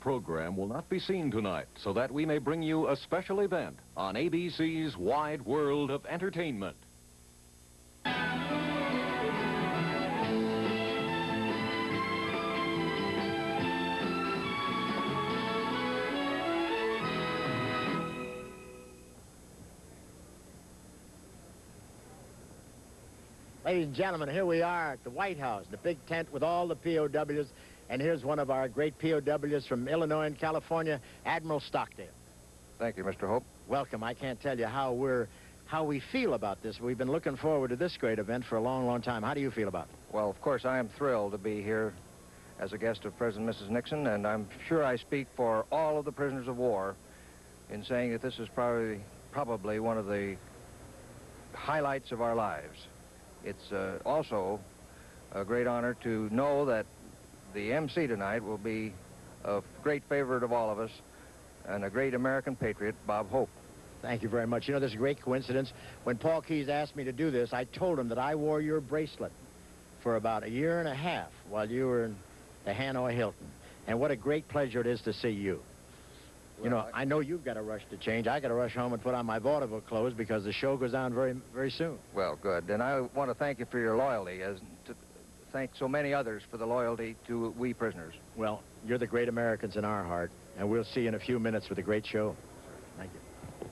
program will not be seen tonight, so that we may bring you a special event on ABC's Wide World of Entertainment. Ladies and gentlemen, here we are at the White House, the big tent with all the POWs, and here's one of our great POWs from Illinois and California, Admiral Stockdale. Thank you, Mr. Hope. Welcome. I can't tell you how we feel about this. We've been looking forward to this great event for a long, long time. How do you feel about it? Well, of course, I am thrilled to be here as a guest of President and Mrs. Nixon, and I'm sure I speak for all of the prisoners of war in saying that this is probably one of the highlights of our lives. It's also a great honor to know that the MC tonight will be a great favorite of all of us and a great American patriot, Bob Hope. Thank you very much. You know, there's a great coincidence. When Paul Keyes asked me to do this, I told him that I wore your bracelet for about a year and a half while you were in the Hanoi Hilton. And what a great pleasure it is to see you. You know, I know you've got to rush to change. I got to rush home and put on my vaudeville clothes because the show goes on very, very soon. Well, good. And I want to thank you for your loyalty, as to thank so many others for the loyalty to we prisoners. Well, you're the great Americans in our heart, and we'll see you in a few minutes with a great show. Thank you.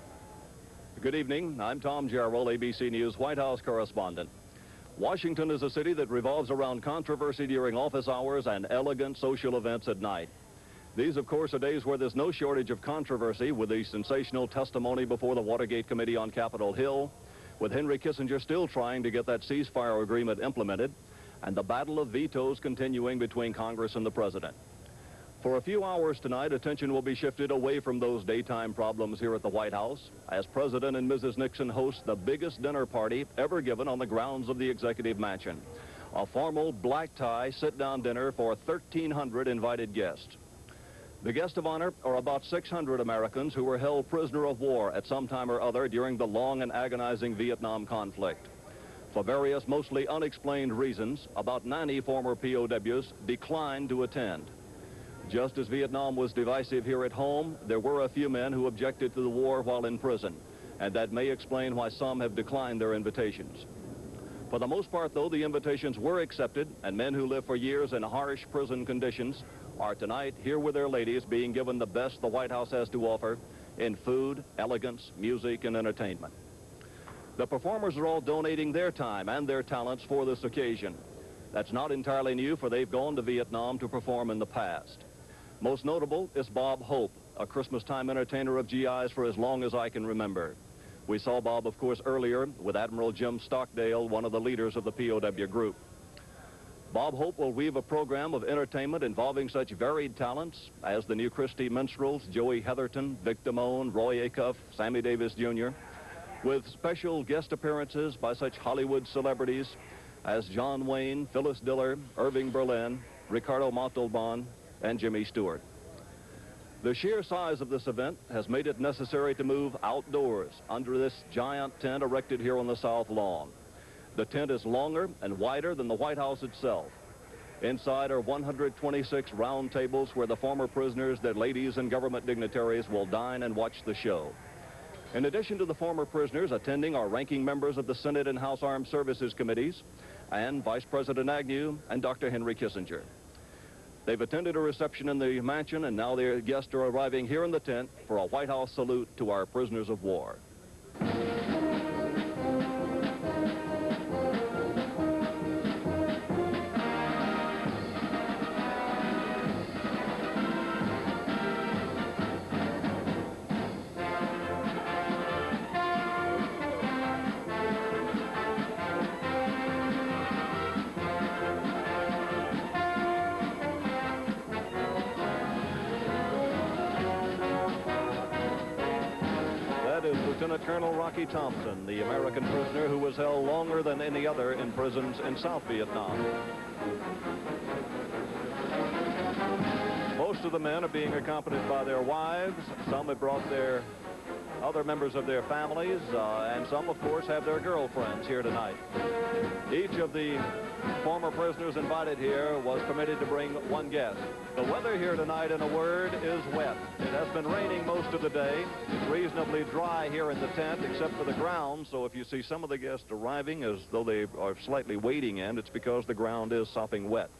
Good evening. I'm Tom Jarrell, ABC News White House correspondent. Washington is a city that revolves around controversy during office hours and elegant social events at night. These, of course, are days where there's no shortage of controversy, with the sensational testimony before the Watergate Committee on Capitol Hill, with Henry Kissinger still trying to get that ceasefire agreement implemented, and the battle of vetoes continuing between Congress and the President. For a few hours tonight, attention will be shifted away from those daytime problems here at the White House, as President and Mrs. Nixon host the biggest dinner party ever given on the grounds of the Executive Mansion. A formal black-tie sit-down dinner for 1,300 invited guests. The guests of honor are about 600 Americans who were held prisoner of war at some time or other during the long and agonizing Vietnam conflict. For various, mostly unexplained reasons, about 90 former POWs declined to attend. Just as Vietnam was divisive here at home, there were a few men who objected to the war while in prison, and that may explain why some have declined their invitations. For the most part, though, the invitations were accepted, and men who lived for years in harsh prison conditions are tonight here with their ladies, being given the best the White House has to offer in food, elegance, music, and entertainment. The performers are all donating their time and their talents for this occasion. That's not entirely new, for they've gone to Vietnam to perform in the past. Most notable is Bob Hope, a Christmas-time entertainer of GIs for as long as I can remember. We saw Bob, of course, earlier with Admiral Jim Stockdale, one of the leaders of the POW group. Bob Hope will weave a program of entertainment involving such varied talents as the New Christie Minstrels, Joey Heatherton, Vic Damone, Roy Acuff, Sammy Davis Jr., with special guest appearances by such Hollywood celebrities as John Wayne, Phyllis Diller, Irving Berlin, Ricardo Montalban, and Jimmy Stewart. The sheer size of this event has made it necessary to move outdoors under this giant tent erected here on the South Lawn. The tent is longer and wider than the White House itself. Inside are 126 round tables where the former prisoners, their ladies, and government dignitaries will dine and watch the show. In addition to the former prisoners, attending are ranking members of the Senate and House Armed Services Committees and Vice President Agnew and Dr. Henry Kissinger. They've attended a reception in the mansion, and now their guests are arriving here in the tent for a White House salute to our prisoners of war. Lieutenant Colonel Rocky Thompson, the American prisoner who was held longer than any other in prisons in South Vietnam. Most of the men are being accompanied by their wives. Some have brought their other members of their families, and some, of course, have their girlfriends here tonight. Each of the former prisoners invited here was permitted to bring one guest. The weather here tonight, in a word, is wet. It has been raining most of the day. It's reasonably dry here in the tent, except for the ground, so if you see some of the guests arriving as though they are slightly wading in, it's because the ground is sopping wet.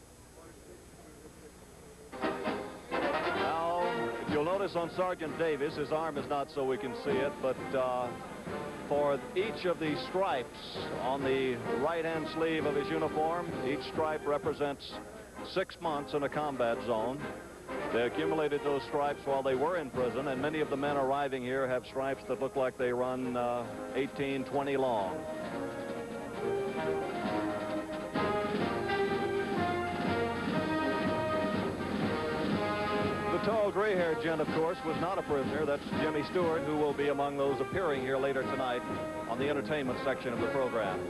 You'll notice on Sergeant Davis, his arm is not so we can see it, but for each of the stripes on the right-hand sleeve of his uniform, each stripe represents 6 months in a combat zone. They accumulated those stripes while they were in prison, and many of the men arriving here have stripes that look like they run 18, 20 long. The tall, gray-haired gent, of course, was not a prisoner. That's Jimmy Stewart, who will be among those appearing here later tonight on the entertainment section of the program.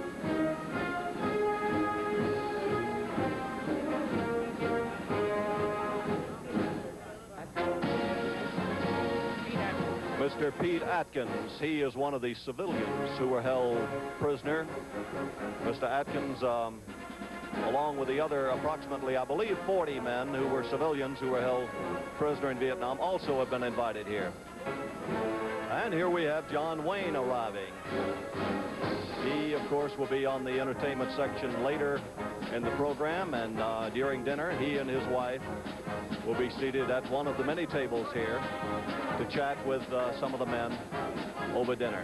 Mr. Pete Atkins, he is one of the civilians who were held prisoner. Mr. Atkins, along with the other approximately, I believe, 40 men who were civilians who were held prisoner in Vietnam, also have been invited here. And here we have John Wayne arriving. He, of course, will be on the entertainment section later in the program, and during dinner, he and his wife will be seated at one of the many tables here to chat with some of the men over dinner.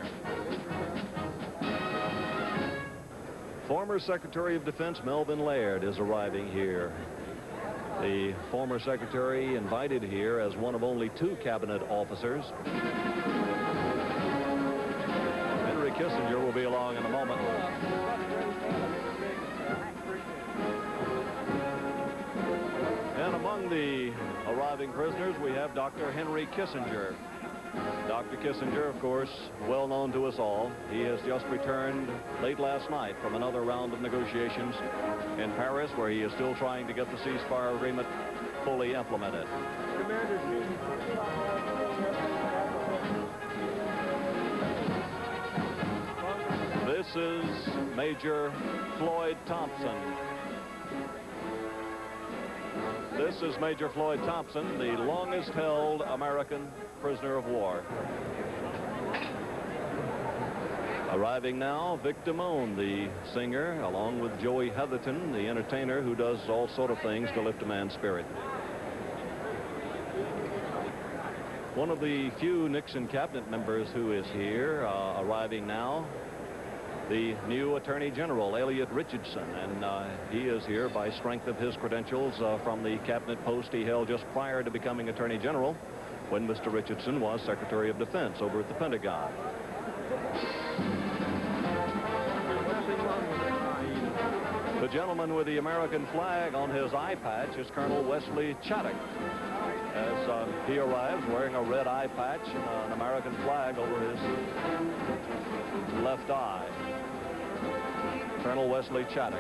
Former Secretary of Defense Melvin Laird is arriving here. The former secretary invited here as one of only 2 cabinet officers. Henry Kissinger will be along in a moment. And among the arriving prisoners, we have Dr. Henry Kissinger. Dr. Kissinger, of course, well known to us all. He has just returned late last night from another round of negotiations in Paris, where he is still trying to get the ceasefire agreement fully implemented. This is Major Floyd Thompson. This is Major Floyd Thompson, the longest held American prisoner of war. Arriving now, Vic Damone, the singer, along with Joey Heatherton, the entertainer who does all sort of things to lift a man's spirit. One of the few Nixon cabinet members who is here, arriving now, the new Attorney General, Elliot Richardson, and he is here by strength of his credentials from the cabinet post he held just prior to becoming Attorney General, when Mr. Richardson was Secretary of Defense over at the Pentagon. The gentleman with the American flag on his eye patch is Colonel Wesley Chaddock, as he arrives wearing a red eye patch and an American flag over his left eye. Colonel Wesley Chaddock.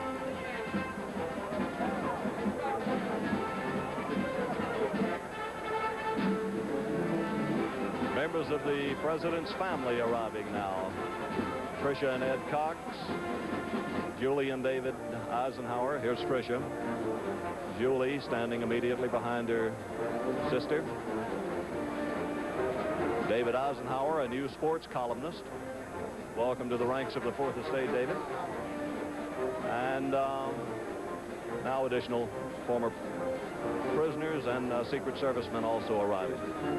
Members of the president's family arriving now. Tricia and Ed Cox, Julie and David Eisenhower. Here's Tricia. Julie standing immediately behind her sister. David Eisenhower, a new sports columnist. Welcome to the ranks of the Fourth Estate, David. And now additional former prisoners and Secret Servicemen also arriving.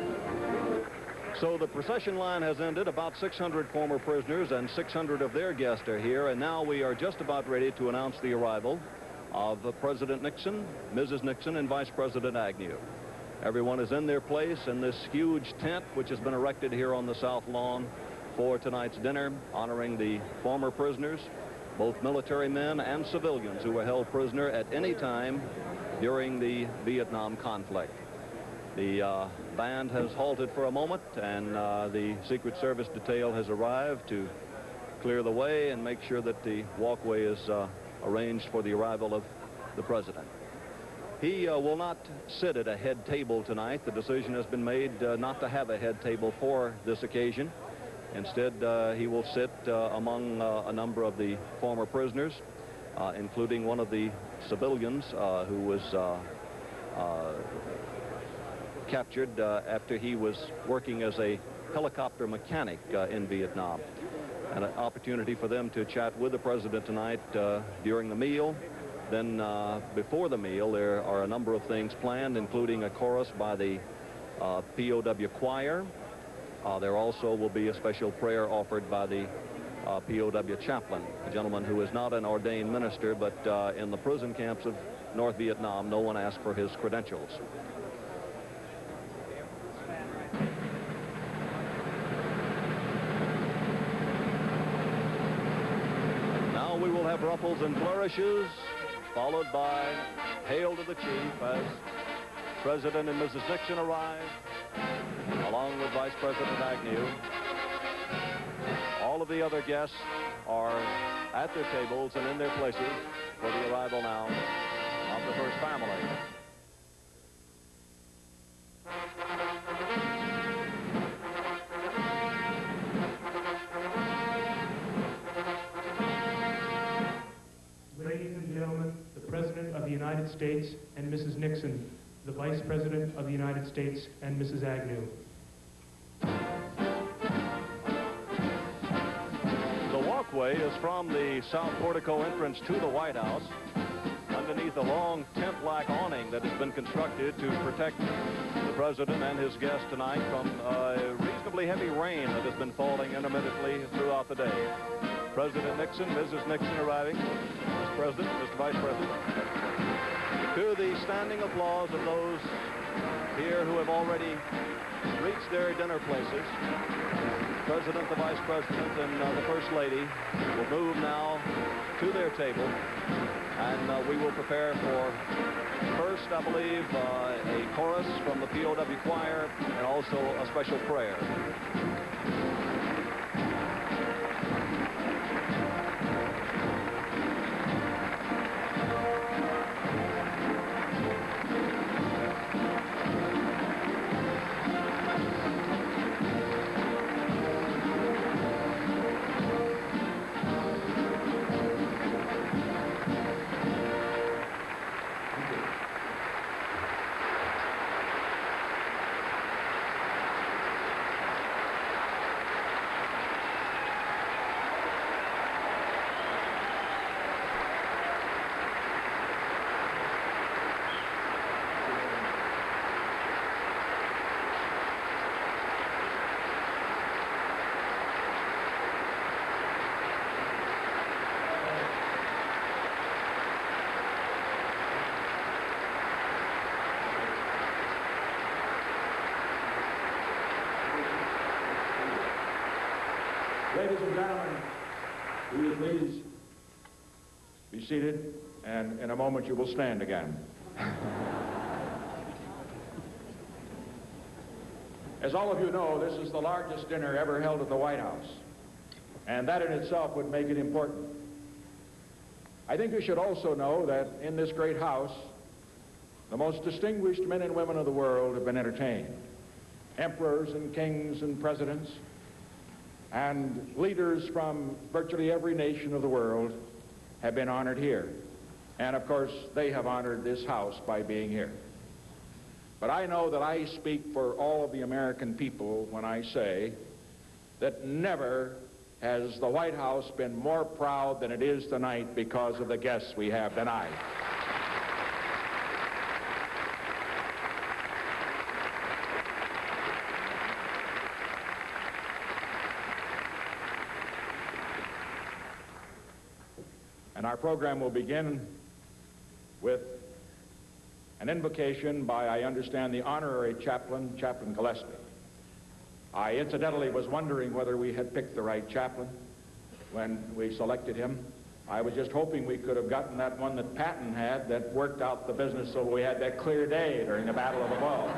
So the procession line has ended. About 600 former prisoners and 600 of their guests are here, and now we are just about ready to announce the arrival of President Nixon, Mrs. Nixon, and Vice President Agnew. Everyone is in their place in this huge tent which has been erected here on the South Lawn for tonight's dinner, honoring the former prisoners, both military men and civilians who were held prisoner at any time during the Vietnam conflict. The band has halted for a moment, and the Secret Service detail has arrived to clear the way and make sure that the walkway is arranged for the arrival of the president. He will not sit at a head table tonight. The decision has been made not to have a head table for this occasion. Instead, he will sit among a number of the former prisoners, including one of the civilians who was captured after he was working as a helicopter mechanic in Vietnam. And an opportunity for them to chat with the president tonight during the meal. Then before the meal, there are a number of things planned, including a chorus by the POW choir. There also will be a special prayer offered by the POW chaplain, a gentleman who is not an ordained minister, but in the prison camps of North Vietnam, no one asked for his credentials. Now we will have ruffles and flourishes, followed by Hail to the Chief as President and Mrs. Nixon arrive, along with Vice President Agnew. All of the other guests are at their tables and in their places for the arrival now of the first family. Ladies and gentlemen, the President of the United States and Mrs. Nixon, the Vice President of the United States and Mrs. Agnew. The walkway is from the south portico entrance to the White House, underneath a long tent-like awning that has been constructed to protect the president and his guests tonight from reasonably heavy rain that has been falling intermittently throughout the day. President Nixon, Mrs. Nixon arriving, Mr. President, Mr. Vice President. To the standing applause of those here who have already reached their dinner places, the President, the Vice President, and the First Lady will move now to their table, and we will prepare for first, I believe, a chorus from the POW choir and also a special prayer. Ladies and gentlemen, will you please be seated, and in a moment you will stand again. As all of you know, this is the largest dinner ever held at the White House, and that in itself would make it important. I think you should also know that in this great house, the most distinguished men and women of the world have been entertained. Emperors and kings and presidents, and leaders from virtually every nation of the world have been honored here. And of course, they have honored this house by being here. But I know that I speak for all of the American people when I say that never has the White House been more proud than it is tonight because of the guests we have tonight. And our program will begin with an invocation by, I understand, the honorary chaplain, Chaplain Gillespie. I incidentally was wondering whether we had picked the right chaplain when we selected him. I was just hoping we could have gotten that one that Patton had that worked out the business so we had that clear day during the Battle of the Bulge.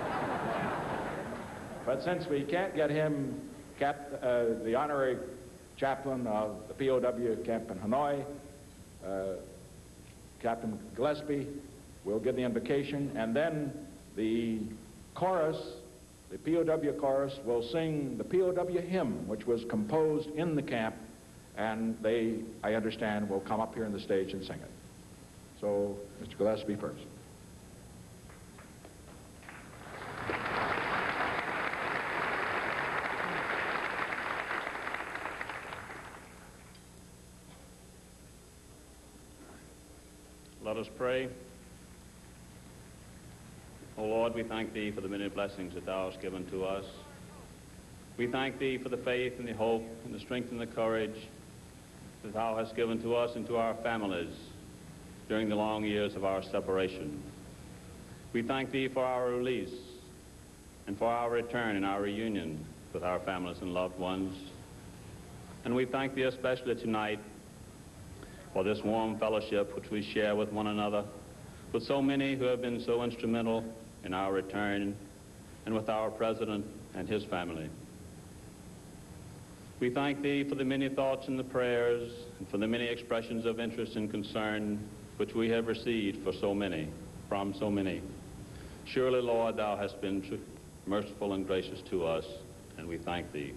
But since we can't get him, the honorary chaplain of the POW camp in Hanoi, Captain Gillespie will give the invocation, and then the chorus the POW chorus will sing the POW hymn, which was composed in the camp, and they, I understand, will come up here on the stage and sing it. So, Mr. Gillespie first. Let us pray. O Lord, we thank Thee for the many blessings that Thou hast given to us. We thank Thee for the faith and the hope and the strength and the courage that Thou hast given to us and to our families during the long years of our separation. We thank Thee for our release and for our return and our reunion with our families and loved ones. And we thank Thee especially tonight for this warm fellowship which we share with one another, with so many who have been so instrumental in our return, and with our President and his family. We thank Thee for the many thoughts and the prayers, and for the many expressions of interest and concern which we have received from so many. Surely, Lord, Thou hast been merciful and gracious to us, and we thank Thee.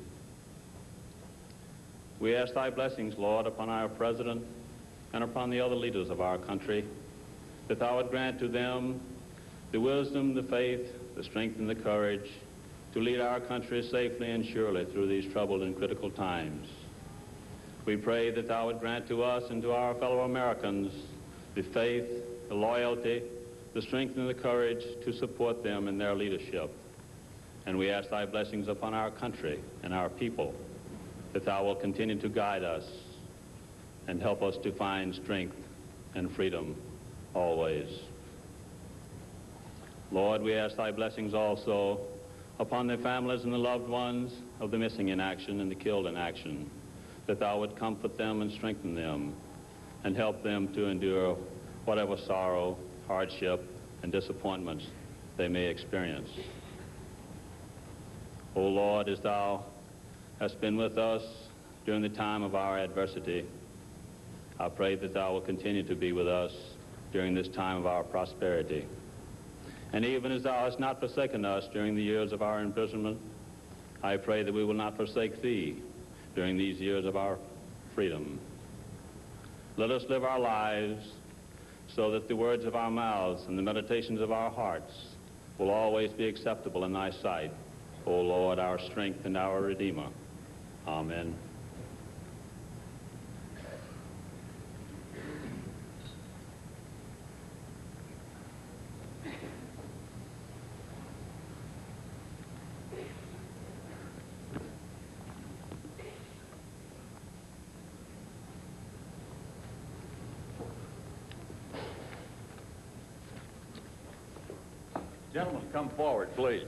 We ask Thy blessings, Lord, upon our President and upon the other leaders of our country, that Thou would grant to them the wisdom, the faith, the strength, and the courage to lead our country safely and surely through these troubled and critical times. We pray that Thou would grant to us and to our fellow Americans the faith, the loyalty, the strength, and the courage to support them in their leadership. And we ask Thy blessings upon our country and our people, that Thou will continue to guide us and help us to find strength and freedom always. Lord, we ask Thy blessings also upon the families and the loved ones of the missing in action and the killed in action, that Thou would comfort them and strengthen them and help them to endure whatever sorrow, hardship, and disappointments they may experience. O Lord, as Thou hast been with us during the time of our adversity, I pray that Thou will continue to be with us during this time of our prosperity. And even as Thou hast not forsaken us during the years of our imprisonment, I pray that we will not forsake Thee during these years of our freedom. Let us live our lives so that the words of our mouths and the meditations of our hearts will always be acceptable in Thy sight, O Lord, our strength and our Redeemer. Amen. Gentlemen, come forward, please.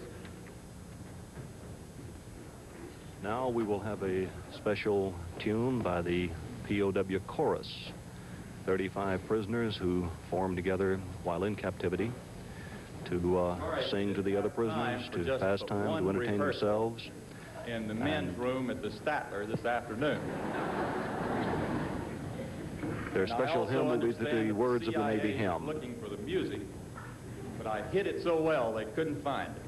Now we will have a special tune by the POW Chorus. 35 prisoners who formed together while in captivity to sing to the other prisoners, to pass time, to entertain themselves. In the men's room at the Statler this afternoon. Their special hymn will be the words of the Navy hymn. Looking for the music, but I hid it so well they couldn't find it.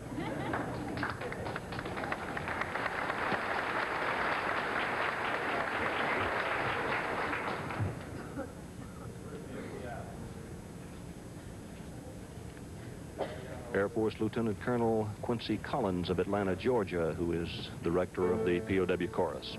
Air Force Lieutenant Colonel Quincy Collins of Atlanta, Georgia, who is director of the POW Chorus.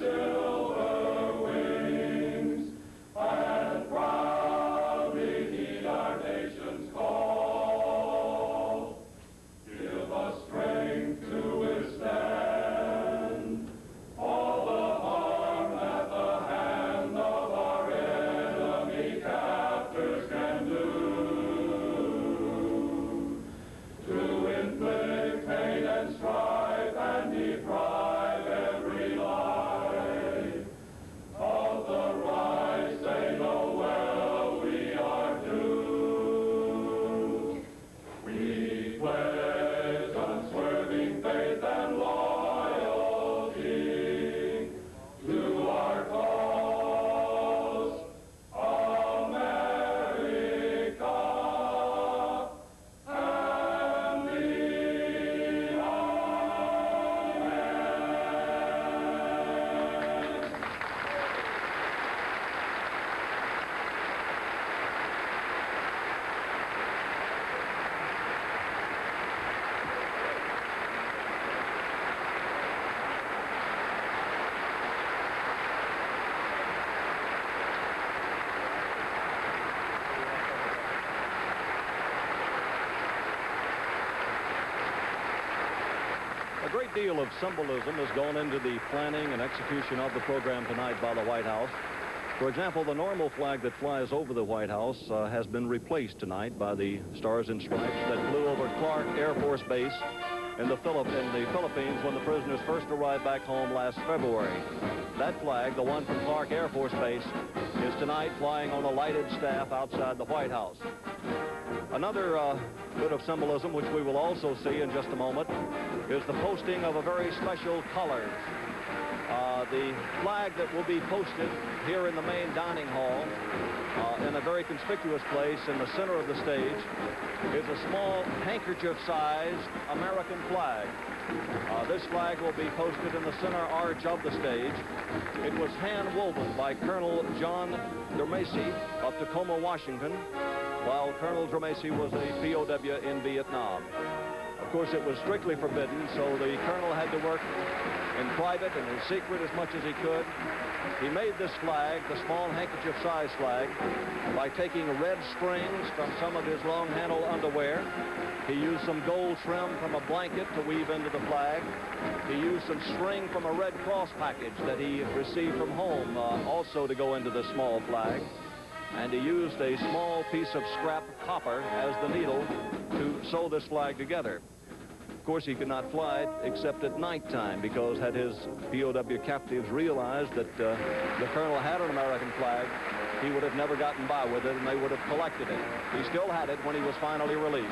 Silver wings, and proudly great deal of symbolism has gone into the planning and execution of the program tonight by the White House. For example, the normal flag that flies over the White House has been replaced tonight by the Stars and Stripes that flew over Clark Air Force Base in the Philippines when the prisoners first arrived back home last February. That flag, the one from Clark Air Force Base, is tonight flying on a lighted staff outside the White House. Another bit of symbolism, which we will also see in just a moment, is the posting of a very special colors. The flag that will be posted here in the main dining hall in a very conspicuous place in the center of the stage is a small handkerchief-sized American flag. This flag will be posted in the center arch of the stage. It was hand-woven by Colonel John Dermacy of Tacoma, Washington, while Colonel Dermacy was a POW in Vietnam. Of course, it was strictly forbidden, so the colonel had to work in private and in secret as much as he could. He made this flag, the small handkerchief-sized flag, by taking red strings from some of his long-handled underwear. He used some gold trim from a blanket to weave into the flag. He used some string from a Red Cross package that he received from home also to go into the small flag. And he used a small piece of scrap copper as the needle to sew this flag together. Of course, he could not fly it except at nighttime, because had his POW captives realized that the colonel had an American flag, he would have never gotten by with it and they would have collected it. He still had it when he was finally released.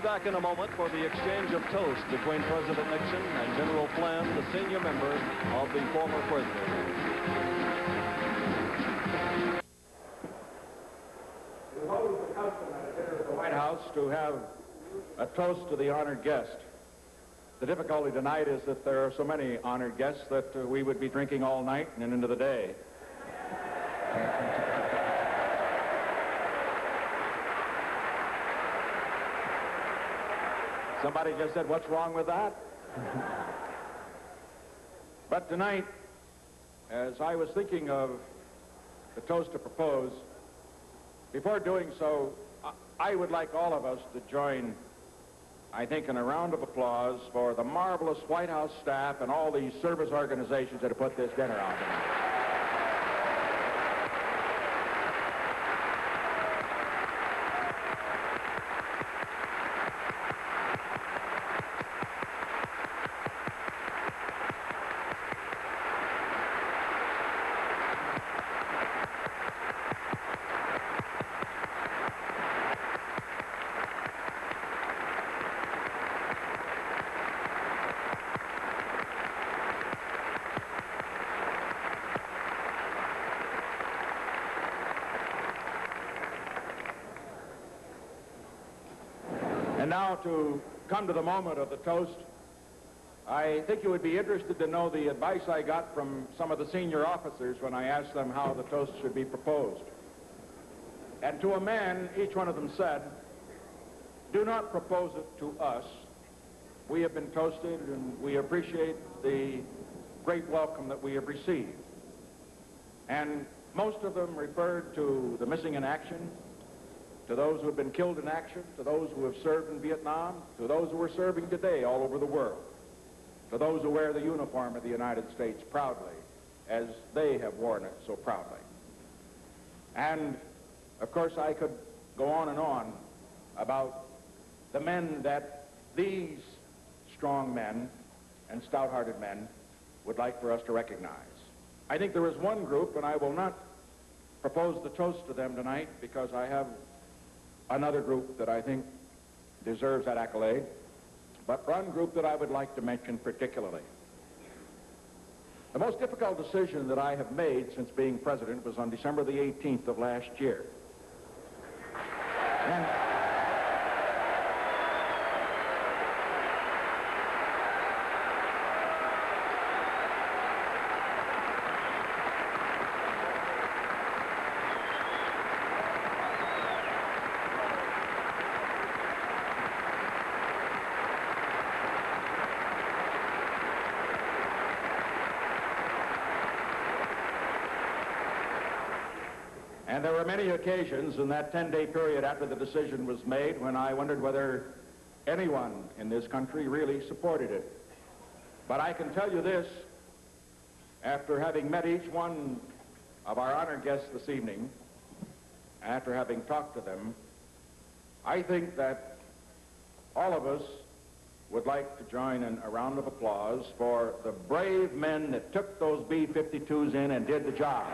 back in a moment for the exchange of toast between President Nixon and General Flynn, the senior member of the former prison. It is always the custom at a dinner at the White House to have a toast to the honored guest. The difficulty tonight is that there are so many honored guests that we would be drinking all night and into the day. Somebody just said, "What's wrong with that?" But tonight, as I was thinking of the toast to propose, before doing so, I would like all of us to join, I think, in a round of applause for the marvelous White House staff and all these service organizations that have put this dinner on tonight. And now to come to the moment of the toast, I think you would be interested to know the advice I got from some of the senior officers when I asked them how the toast should be proposed. And to a man, each one of them said, "Do not propose it to us. We have been toasted and we appreciate the great welcome that we have received." And most of them referred to the missing in action, to those who have been killed in action, to those who have served in Vietnam, to those who are serving today all over the world, to those who wear the uniform of the United States proudly, as they have worn it so proudly. And, of course, I could go on about the men that these strong men and stout-hearted men would like for us to recognize. I think there is one group, and I will not propose the toast to them tonight because I have another group that I think deserves that accolade, but one group that I would like to mention particularly. The most difficult decision that I have made since being president was on December the 18th of last year. And there were many occasions in that 10-day period after the decision was made when I wondered whether anyone in this country really supported it. But I can tell you this, after having met each one of our honored guests this evening, after having talked to them, I think that all of us would like to join in a round of applause for the brave men that took those B-52s in and did the job.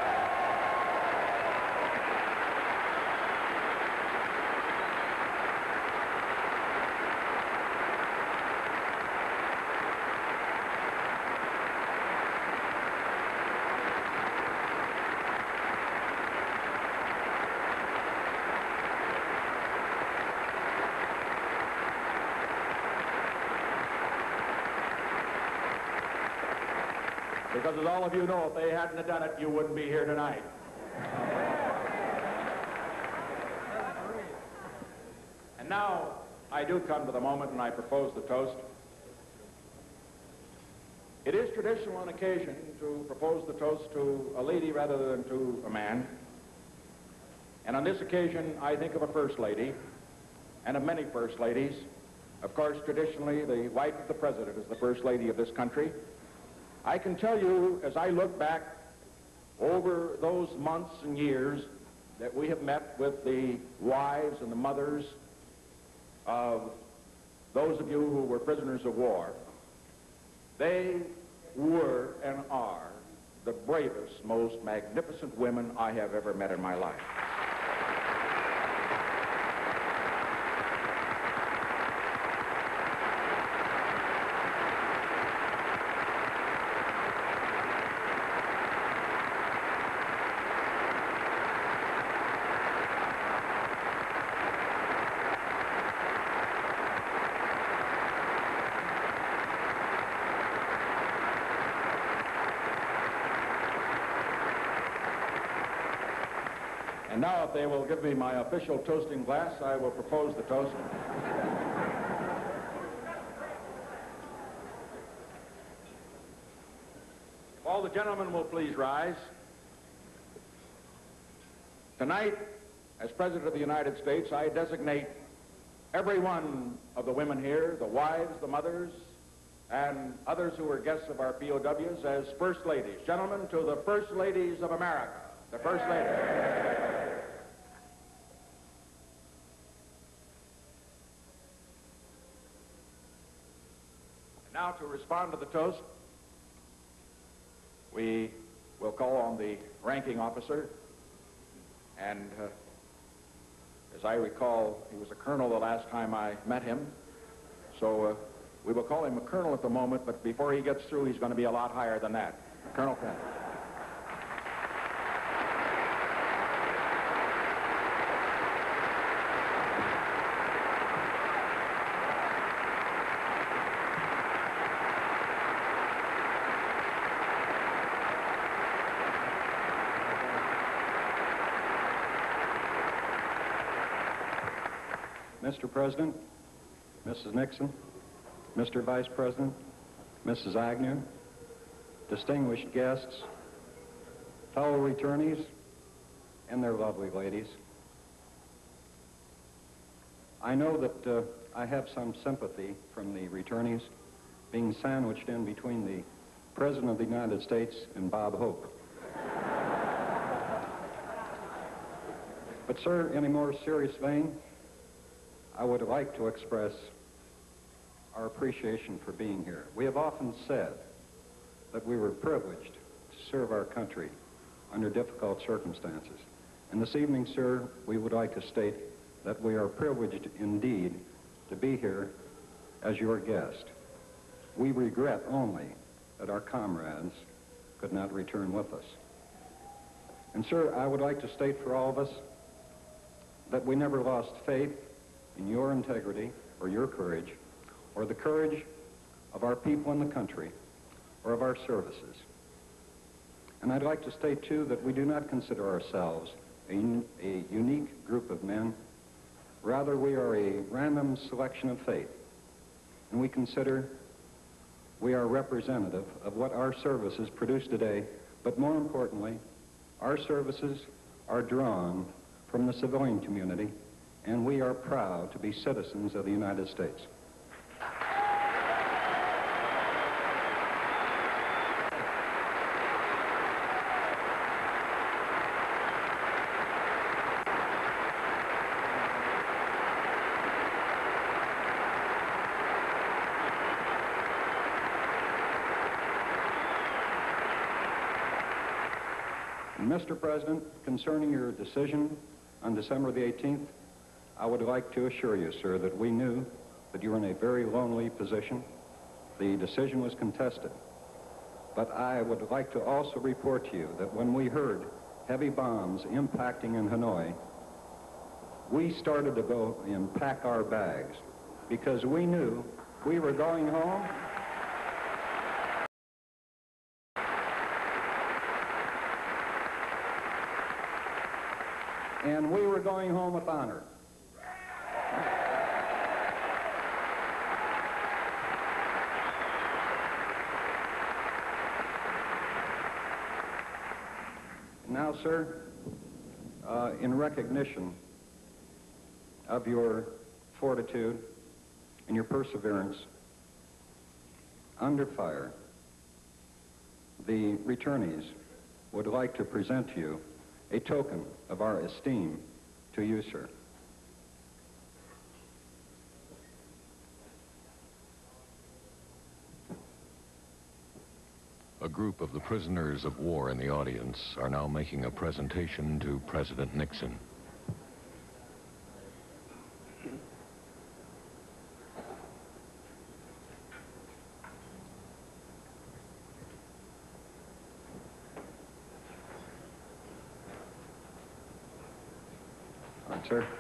Because as all of you know, if they hadn't have done it, you wouldn't be here tonight. And now I do come to the moment and I propose the toast. It is traditional on occasion to propose the toast to a lady rather than to a man. And on this occasion, I think of a first lady and of many first ladies. Of course, traditionally, the wife of the president is the first lady of this country. I can tell you, as I look back over those months and years that we have met with the wives and the mothers of those of you who were prisoners of war, they were and are the bravest, most magnificent women I have ever met in my life. now, if they will give me my official toasting glass, I will propose the toast. If all the gentlemen will please rise. Tonight, as President of the United States, I designate every one of the women here, the wives, the mothers, and others who are guests of our POWs as First Ladies. Gentlemen, to the First Ladies of America. The First Ladies. Now, to respond to the toast, we will call on the ranking officer. And as I recall, he was a colonel the last time I met him. So we will call him a colonel at the moment, but before he gets through, he's going to be a lot higher than that. Colonel Kent. Mr. President, Mrs. Nixon, Mr. Vice President, Mrs. Agnew, distinguished guests, fellow returnees, and their lovely ladies. I know that I have some sympathy from the returnees being sandwiched in between the President of the United States and Bob Hope. But, sir, in a more serious vein, I would like to express our appreciation for being here. We have often said that we were privileged to serve our country under difficult circumstances. And this evening, sir, we would like to state that we are privileged indeed to be here as your guest. We regret only that our comrades could not return with us. And, sir, I would like to state for all of us that we never lost faith in your integrity or your courage or the courage of our people in the country or of our services. And I'd like to state, too, that we do not consider ourselves a unique group of men. Rather, we are a random selection of faith. And we consider we are representative of what our services produce today, but more importantly, our services are drawn from the civilian community, and we are proud to be citizens of the United States. And Mr. President, concerning your decision on December the 18th, I would like to assure you, sir, that we knew that you were in a very lonely position. The decision was contested. But I would like to also report to you that when we heard heavy bombs impacting in Hanoi, we started to go and pack our bags because we knew we were going home. And we were going home with honor. Now, sir, in recognition of your fortitude and your perseverance under fire, the returnees would like to present to you a token of our esteem to you, sir. A group of the prisoners of war in the audience are now making a presentation to President Nixon. All right, sir.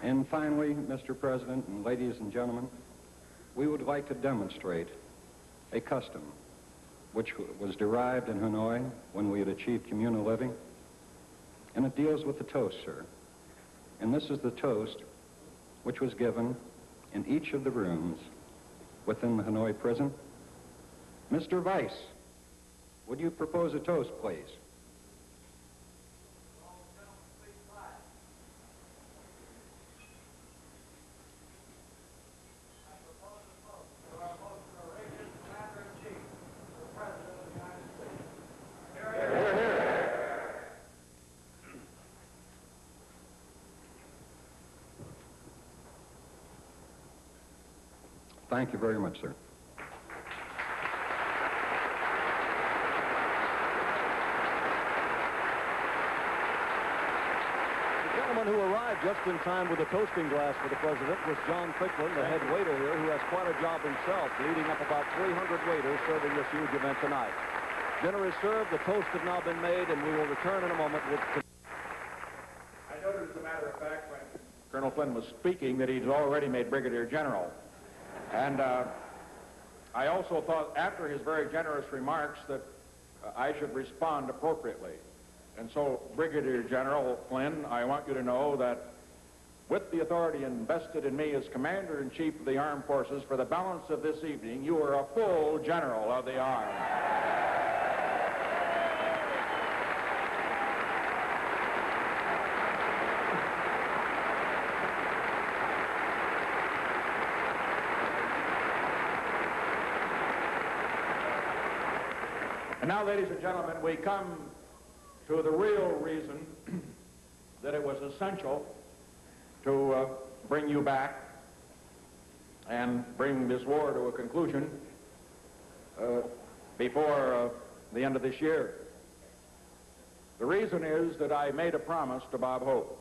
And finally, Mr. President and ladies and gentlemen, we would like to demonstrate a custom which was derived in Hanoi when we had achieved communal living, and it deals with the toast, sir. And this is the toast which was given in each of the rooms within the Hanoi prison. Mr. Vice, would you propose a toast, please? Thank you very much, sir. The gentleman who arrived just in time with a toasting glass for the president was John Ficklin, the head waiter here, who has quite a job himself, leading up about 300 waiters serving this huge event tonight. Dinner is served, the toast has now been made, and we will return in a moment with... I noted, as a matter of fact, when Colonel Flynn was speaking, that he's already made Brigadier General. And I also thought, after his very generous remarks, that I should respond appropriately. And so, Brigadier General Flynn, I want you to know that with the authority invested in me as Commander-in-Chief of the Armed Forces for the balance of this evening, you are a full General of the Army. And now, ladies and gentlemen, we come to the real reason that it was essential to bring you back and bring this war to a conclusion before the end of this year. The reason is that I made a promise to Bob Hope.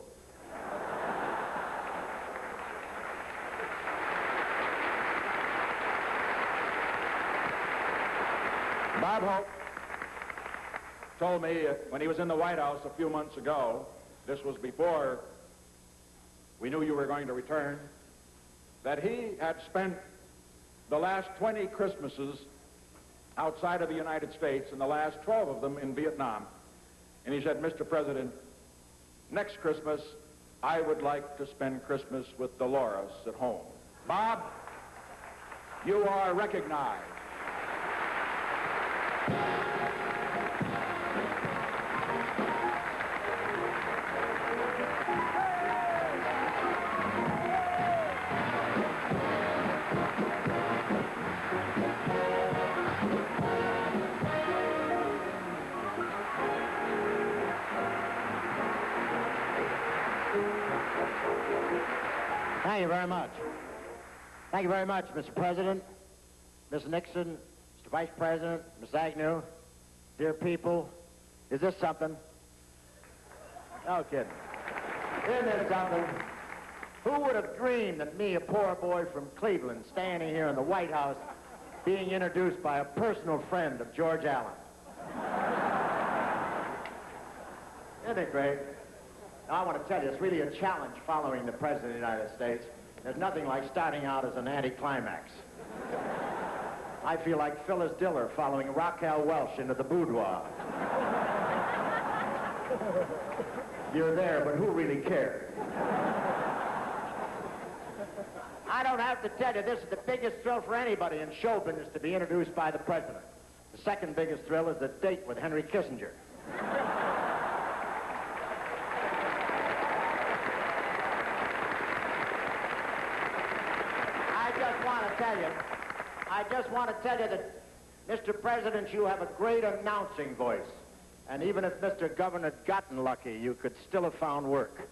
Bob Hope told me when he was in the White House a few months ago, this was before we knew you were going to return, that he had spent the last 20 Christmases outside of the United States and the last 12 of them in Vietnam. And he said, Mr. President, next Christmas, I would like to spend Christmas with Dolores at home. Bob, you are recognized. Thank you very much. Thank you very much, Mr. President, Mr. Nixon, Mr. Vice President, Ms. Agnew, dear people. Is this something? No kidding. Isn't this something? Who would have dreamed that me, a poor boy from Cleveland, standing here in the White House, being introduced by a personal friend of George Allen? Isn't it great? Now, I want to tell you, it's really a challenge following the President of the United States. There's nothing like starting out as an anticlimax. I feel like Phyllis Diller following Raquel Welch into the boudoir. You're there, but who really cares? I don't have to tell you, this is the biggest thrill for anybody in show business to be introduced by the President. The second biggest thrill is the date with Henry Kissinger. I just want to tell you that, Mr. President, you have a great announcing voice. And even if Mr. Governor had gotten lucky, you could still have found work.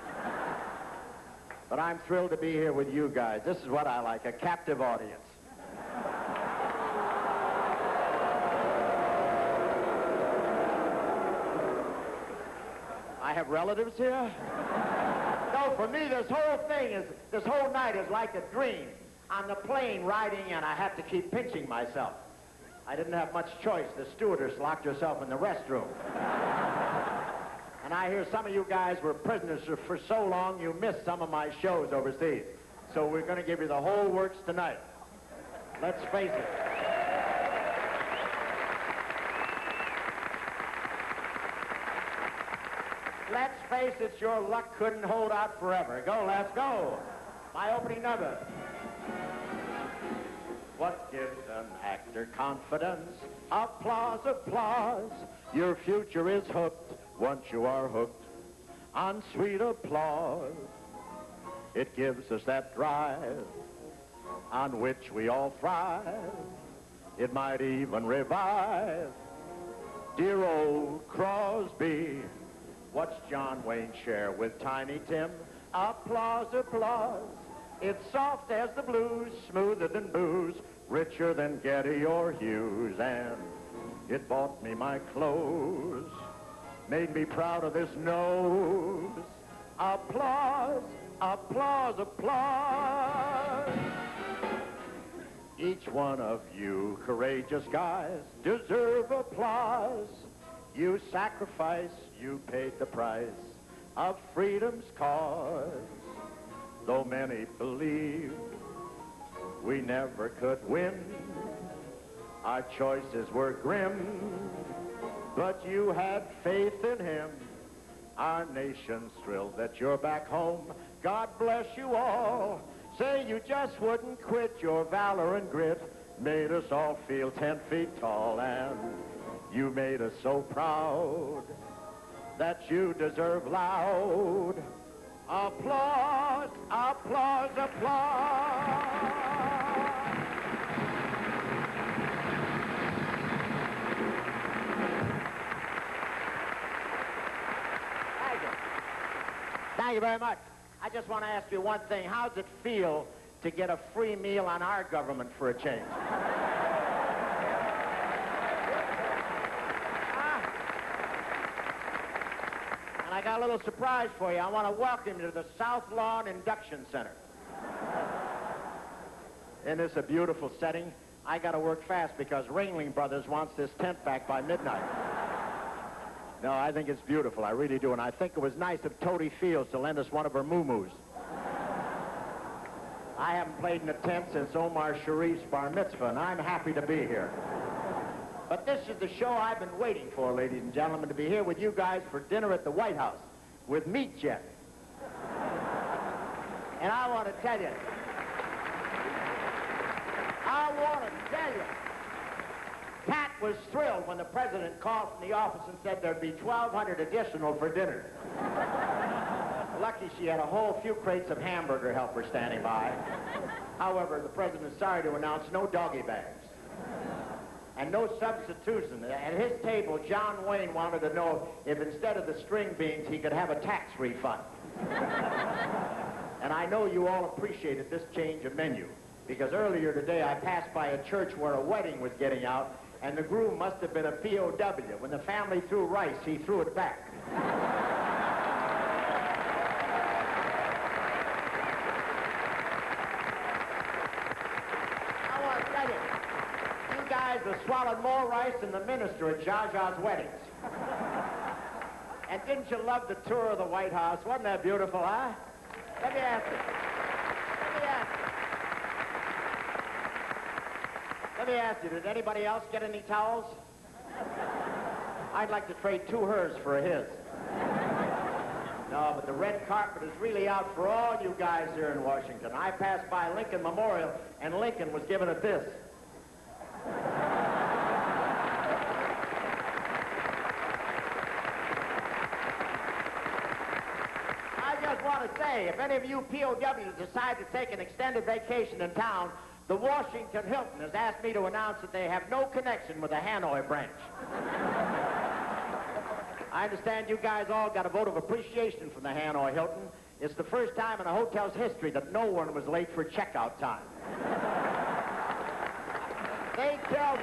But I'm thrilled to be here with you guys. This is what I like, a captive audience. I have relatives here? No, for me, this whole night is like a dream. On the plane riding in, I had to keep pinching myself. I didn't have much choice. The stewardess locked herself in the restroom. And I hear some of you guys were prisoners for so long you missed some of my shows overseas. So we're going to give you the whole works tonight. Let's face it. Let's face it, your luck couldn't hold out forever. Go, let's go. My opening number. What gives an actor confidence? Applause, applause. Your future is hooked once you are hooked on sweet applause. It gives us that drive on which we all thrive. It might even revive dear old Crosby. What's John Wayne share with Tiny Tim? Applause, applause. It's soft as the blues, smoother than booze, richer than Getty or Hughes, and it bought me my clothes, made me proud of this nose. Applause, applause, applause. Each one of you courageous guys deserve applause. You sacrifice, you paid the price of freedom's cause. Though many believe we never could win, our choices were grim, but you had faith in him. Our nation's thrilled that you're back home. God bless you all. Say you just wouldn't quit. Your valor and grit made us all feel 10 feet tall, and you made us so proud that you deserve loud applause, applause, applause. Thank you. Thank you very much. I just want to ask you one thing. How's it feel to get a free meal on our government for a change? And I got a little surprise for you. I want to welcome you to the South Lawn Induction Center. Isn't this a beautiful setting? I got to work fast because Ringling Brothers wants this tent back by midnight. No, I think it's beautiful. I really do. And I think it was nice of Toady Fields to lend us one of her moo-moos. I haven't played in a tent since Omar Sharif's bar mitzvah, and I'm happy to be here. But this is the show I've been waiting for, ladies and gentlemen, to be here with you guys for dinner at the White House with Meat Jet. And I want to tell you, Pat was thrilled when the president called from the office and said there'd be 1,200 additional for dinner. Lucky she had a whole few crates of hamburger helpers standing by. However, the president is sorry to announce no doggy bags. And no substitution. At his table, John Wayne wanted to know if instead of the string beans, he could have a tax refund. And I know you all appreciated this change of menu, because earlier today I passed by a church where a wedding was getting out, and the groom must have been a POW. When the family threw rice, he threw it back. I want to tell you, you guys have swallowed more rice than the minister at Zsa Zsa's weddings. And didn't you love the tour of the White House? Wasn't that beautiful, huh? Let me ask you. Let me ask you, did anybody else get any towels? I'd like to trade 2 hers for a his. No, but the red carpet is really out for all you guys here in Washington. I passed by Lincoln Memorial, and Lincoln was giving it this. I just want to say, if any of you POWs decide to take an extended vacation in town, the Washington Hilton has asked me to announce that they have no connection with the Hanoi branch. I understand you guys all got a vote of appreciation from the Hanoi Hilton. It's the first time in a hotel's history that no one was late for checkout time. They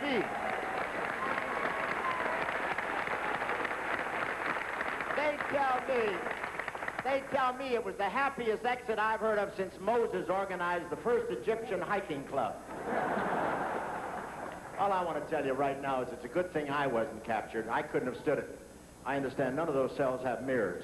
tell me it was the happiest exit I've heard of since Moses organized the first Egyptian hiking club. All I want to tell you right now is it's a good thing I wasn't captured. I couldn't have stood it. I understand none of those cells have mirrors.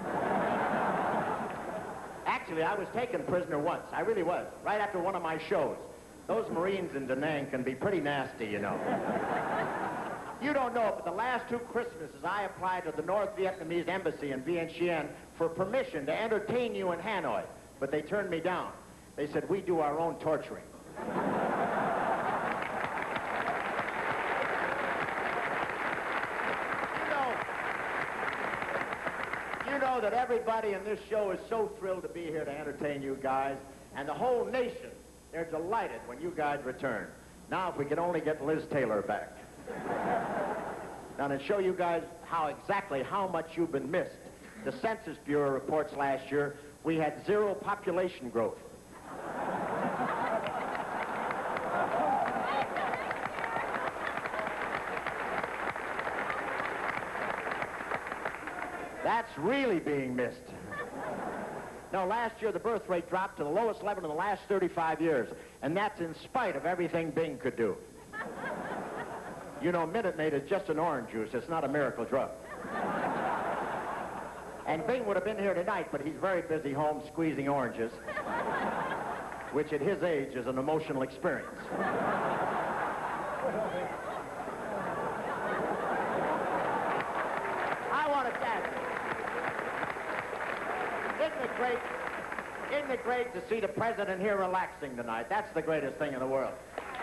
Actually, I was taken prisoner once. I really was, right after one of my shows. Those Marines in Da Nang can be pretty nasty, you know. You don't know, but the last 2 Christmases, I applied to the North Vietnamese embassy in Vientiane for permission to entertain you in Hanoi, but they turned me down. They said, we do our own torturing. You know that everybody in this show is so thrilled to be here to entertain you guys, and the whole nation, they're delighted when you guys return. Now, if we could only get Liz Taylor back. Now, to show you guys exactly how much you've been missed, the Census Bureau reports last year we had 0 population growth. That's really being missed. No, last year the birth rate dropped to the lowest level in the last 35 years, and that's in spite of everything Bing could do. You know, Minute Maid is just an orange juice. It's not a miracle drug. And Bing would have been here tonight, but he's very busy home squeezing oranges, which at his age is an emotional experience. I want to thank you. Isn't it great to see the president here relaxing tonight? That's the greatest thing in the world.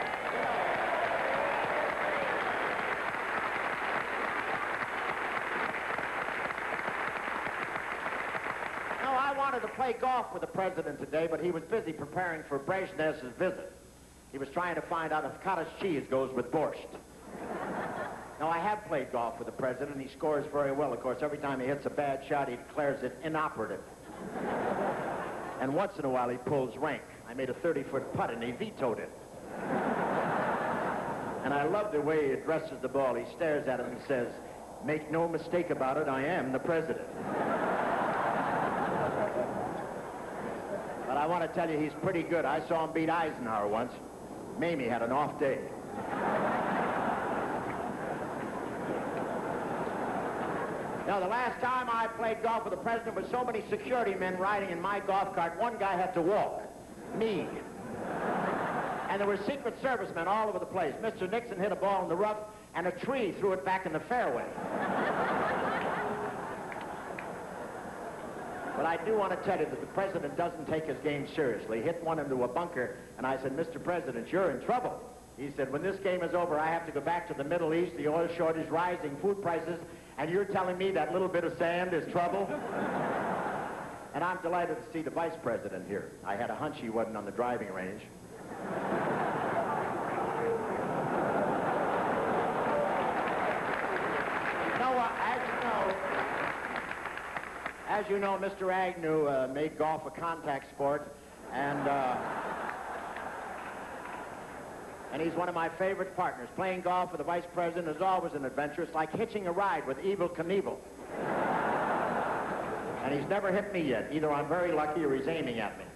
I wanted to play golf with the president today, but he was busy preparing for Brezhnev's visit. He was trying to find out if cottage cheese goes with borscht. Now, I have played golf with the president. He scores very well. Of course, every time he hits a bad shot, he declares it inoperative. And once in a while, he pulls rank. I made a 30-foot putt, and he vetoed it. And I love the way he addresses the ball. He stares at it and says, "Make no mistake about it, I am the president." But I want to tell you, he's pretty good. I saw him beat Eisenhower once. Mamie had an off day. Now, the last time I played golf with the president with so many security men riding in my golf cart, one guy had to walk. Me. And there were Secret Service men all over the place. Mr. Nixon hit a ball in the rough, and a tree threw it back in the fairway. But I do want to tell you that the president doesn't take his game seriously. He hit one into a bunker, and I said, "Mr. President, you're in trouble." He said, "When this game is over, I have to go back to the Middle East, the oil shortage, rising food prices, and you're telling me that little bit of sand is trouble?" And I'm delighted to see the vice president here. I had a hunch he wasn't on the driving range. As you know, Mr. Agnew made golf a contact sport, and he's one of my favorite partners. Playing golf with the vice president is always an adventure. It's like hitching a ride with Evel Knievel. And he's never hit me yet. Either I'm very lucky or he's aiming at me.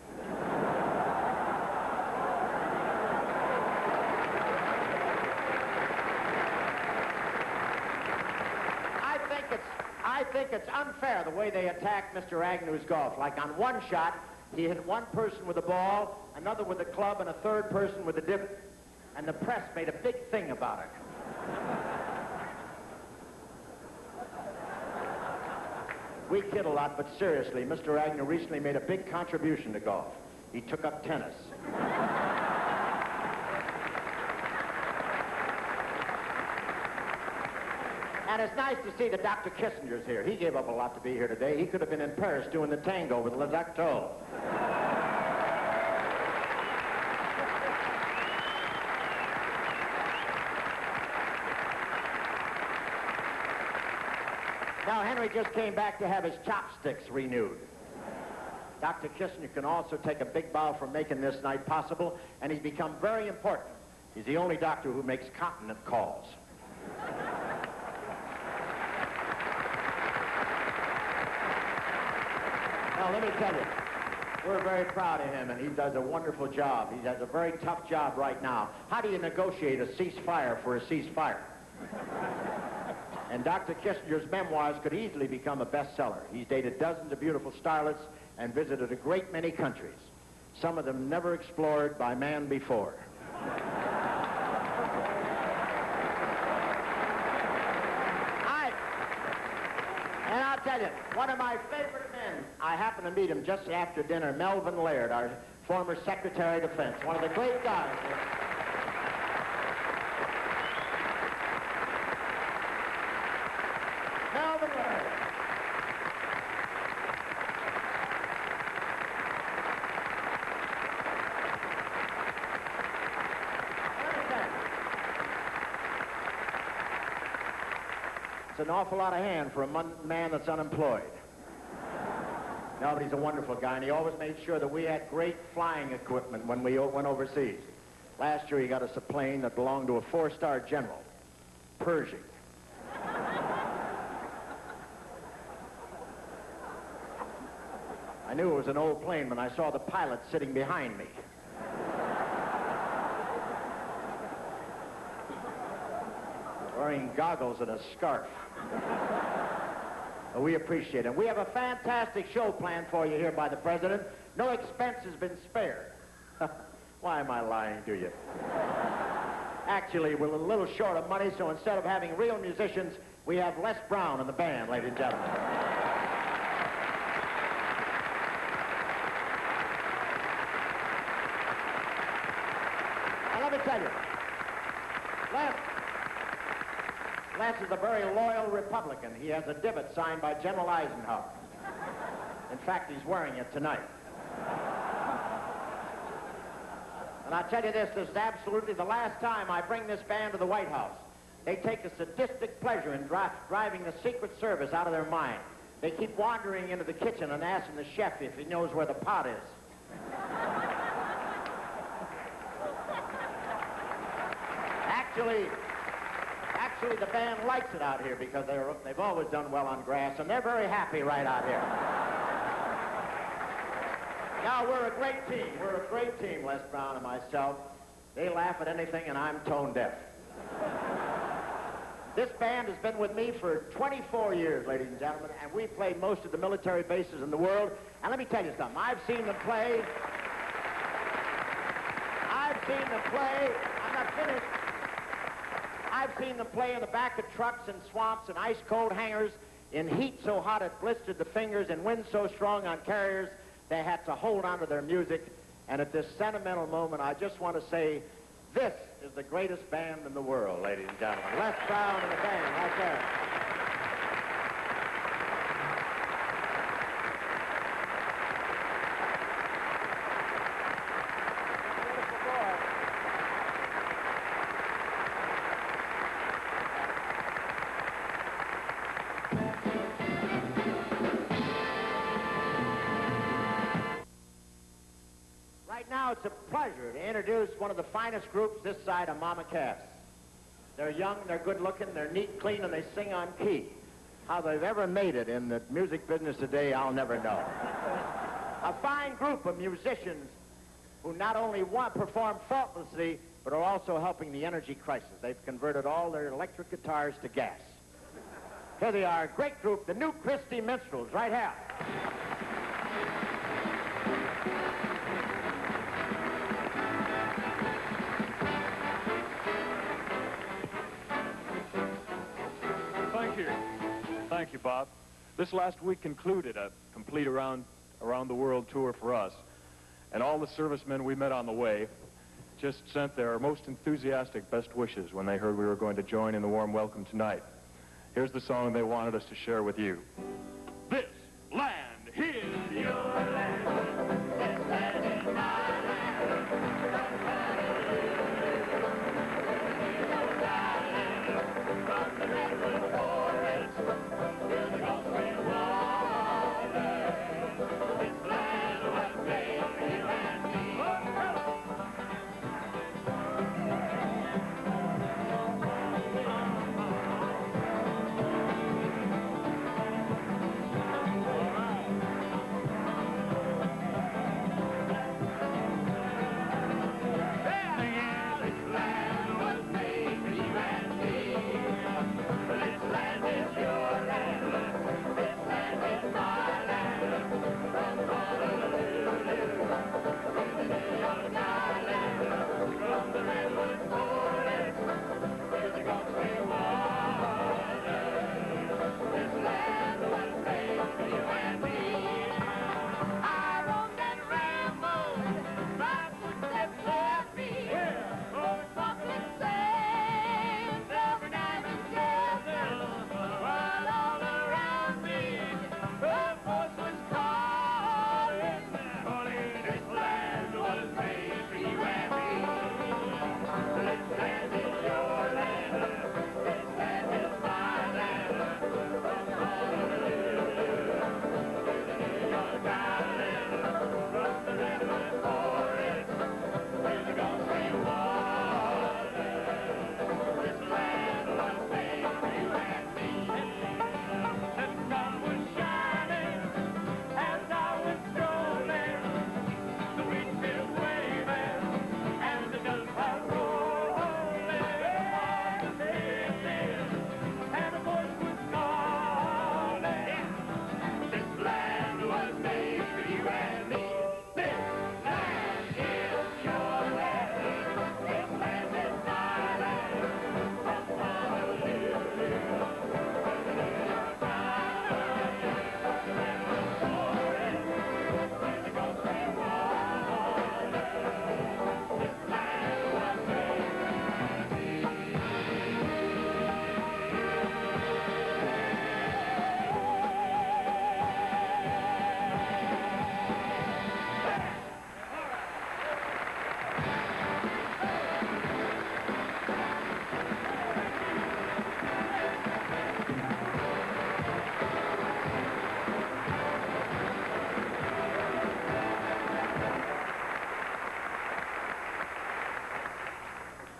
I think it's unfair the way they attack Mr. Agnew's golf. Like on one shot, he hit one person with the ball, another with the club, and a third person with the divot. And the press made a big thing about it. We kid a lot, but seriously, Mr. Agnew recently made a big contribution to golf. He took up tennis. And it's nice to see that Dr. Kissinger's here. He gave up a lot to be here today. He could have been in Paris doing the tango with Le Docteur. Now, Henry just came back to have his chopsticks renewed. Dr. Kissinger can also take a big bow for making this night possible, and he's become very important. He's the only doctor who makes continent calls. Now, let me tell you, we're very proud of him, and he does a wonderful job. He has a very tough job right now. How do you negotiate a ceasefire for a ceasefire? And Dr. Kissinger's memoirs could easily become a bestseller. He's dated dozens of beautiful starlets and visited a great many countries, some of them never explored by man before. And I'll tell you, one of my favorite men, I happened to meet him just after dinner, Melvin Laird, our former Secretary of Defense, one of the great guys. Melvin Laird. It's an awful lot of hand for a man that's unemployed. No, but he's a wonderful guy, and he always made sure that we had great flying equipment when we went overseas. Last year, he got us a plane that belonged to a four-star general, Pershing. I knew it was an old plane when I saw the pilot sitting behind me. Wearing goggles and a scarf. We appreciate it. We have a fantastic show planned for you here by the President. No expense has been spared. Why am I lying to you? Actually, we're a little short of money, so instead of having real musicians, we have Les Brown in the band, ladies and gentlemen. Now, let me tell you, Les is a very loyal Republican. He has a divot signed by General Eisenhower. In fact, he's wearing it tonight. And I'll tell you this is absolutely the last time I bring this band to the White House. They take a sadistic pleasure in driving the Secret Service out of their mind. They keep wandering into the kitchen and asking the chef if he knows where the pot is. Actually, the band likes it out here because they've always done well on grass, and they're very happy right out here. Now, we're a great team. We're a great team, Les Brown and myself. They laugh at anything, and I'm tone deaf. This band has been with me for 24 years, ladies and gentlemen, and we've played most of the military bases in the world. And let me tell you something. I've seen them play. I'm not finished. I've seen them play in the back of trucks and swamps and ice-cold hangars in heat so hot it blistered the fingers and wind so strong on carriers they had to hold on to their music. And at this sentimental moment, I just want to say, this is the greatest band in the world, ladies and gentlemen. Les Brown and the band, right there. Now it's a pleasure to introduce one of the finest groups this side of Mama Cass. They're young, they're good looking, they're neat, clean, and they sing on key. How they've ever made it in the music business today, I'll never know. A fine group of musicians who not only perform faultlessly, but are also helping the energy crisis. They've converted all their electric guitars to gas. Here they are, a great group, the New Christie Minstrels, right here. Thank you, Bob. This last week concluded a complete around the world tour for us. And all the servicemen we met on the way just sent their most enthusiastic best wishes when they heard we were going to join in the warm welcome tonight. Here's the song they wanted us to share with you. This land is your land. This land is my land. From the redwood forest to the Gulf Stream water, this land was made for you and me.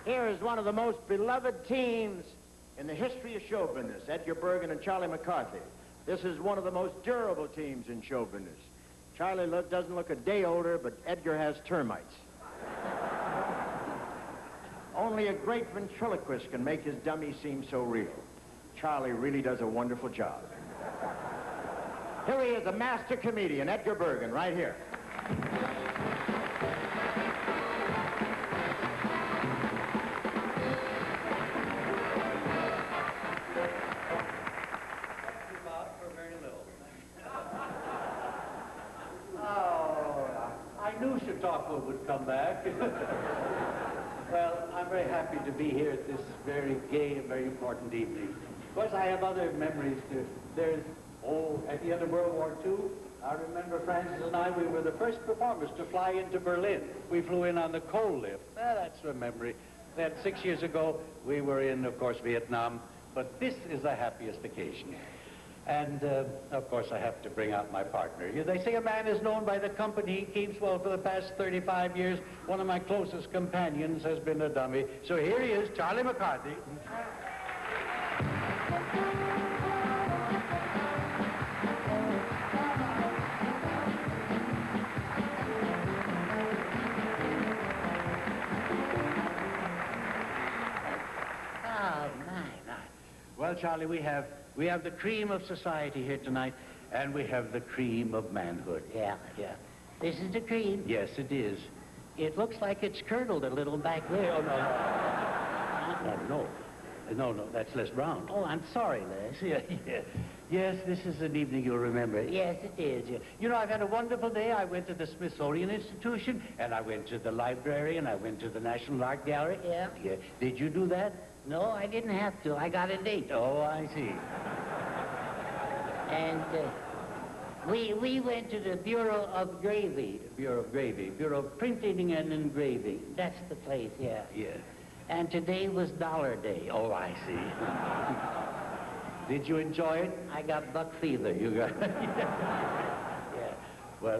Here is one of the most beloved teams in the history of show business, Edgar Bergen and Charlie McCarthy. This is one of the most durable teams in show business. Charlie doesn't look a day older, but Edgar has termites. Only a great ventriloquist can make his dummy seem so real. Charlie really does a wonderful job. Here he is, a master comedian, Edgar Bergen, right here. I knew Chautauqua would come back. Well, I'm very happy to be here at this very gay and very important evening. Of course, I have other memories too. At the end of World War II, I remember Francis and I, we were the first performers to fly into Berlin. We flew in on the coal lift. That's a memory. Then 6 years ago, we were in, of course, Vietnam. But this is the happiest occasion. And, of course, I have to bring out my partner. They say a man is known by the company he keeps. Well, for the past 35 years, one of my closest companions has been a dummy. So here he is, Charlie McCarthy. Well, Charlie, we have the cream of society here tonight, and we have the cream of manhood. Yeah. This is the cream. Yes, it is. It looks like it's curdled a little back there. Oh, no, that's Les Brown. Oh, I'm sorry, Les. Yeah. Yes, this is an evening you'll remember. Yes, it is. Yeah. You know, I've had a wonderful day. I went to the Smithsonian Institution, and I went to the library, and I went to the National Art Gallery. Yeah. Did you do that? No, I didn't have to. I got a date. Oh, I see. And we went to the Bureau of Gravy. Bureau of Printing and Engraving. That's the place, yeah. Yeah. And today was Dollar Day. Oh, I see. Did you enjoy it? I got buck fever. You got Yeah. Well,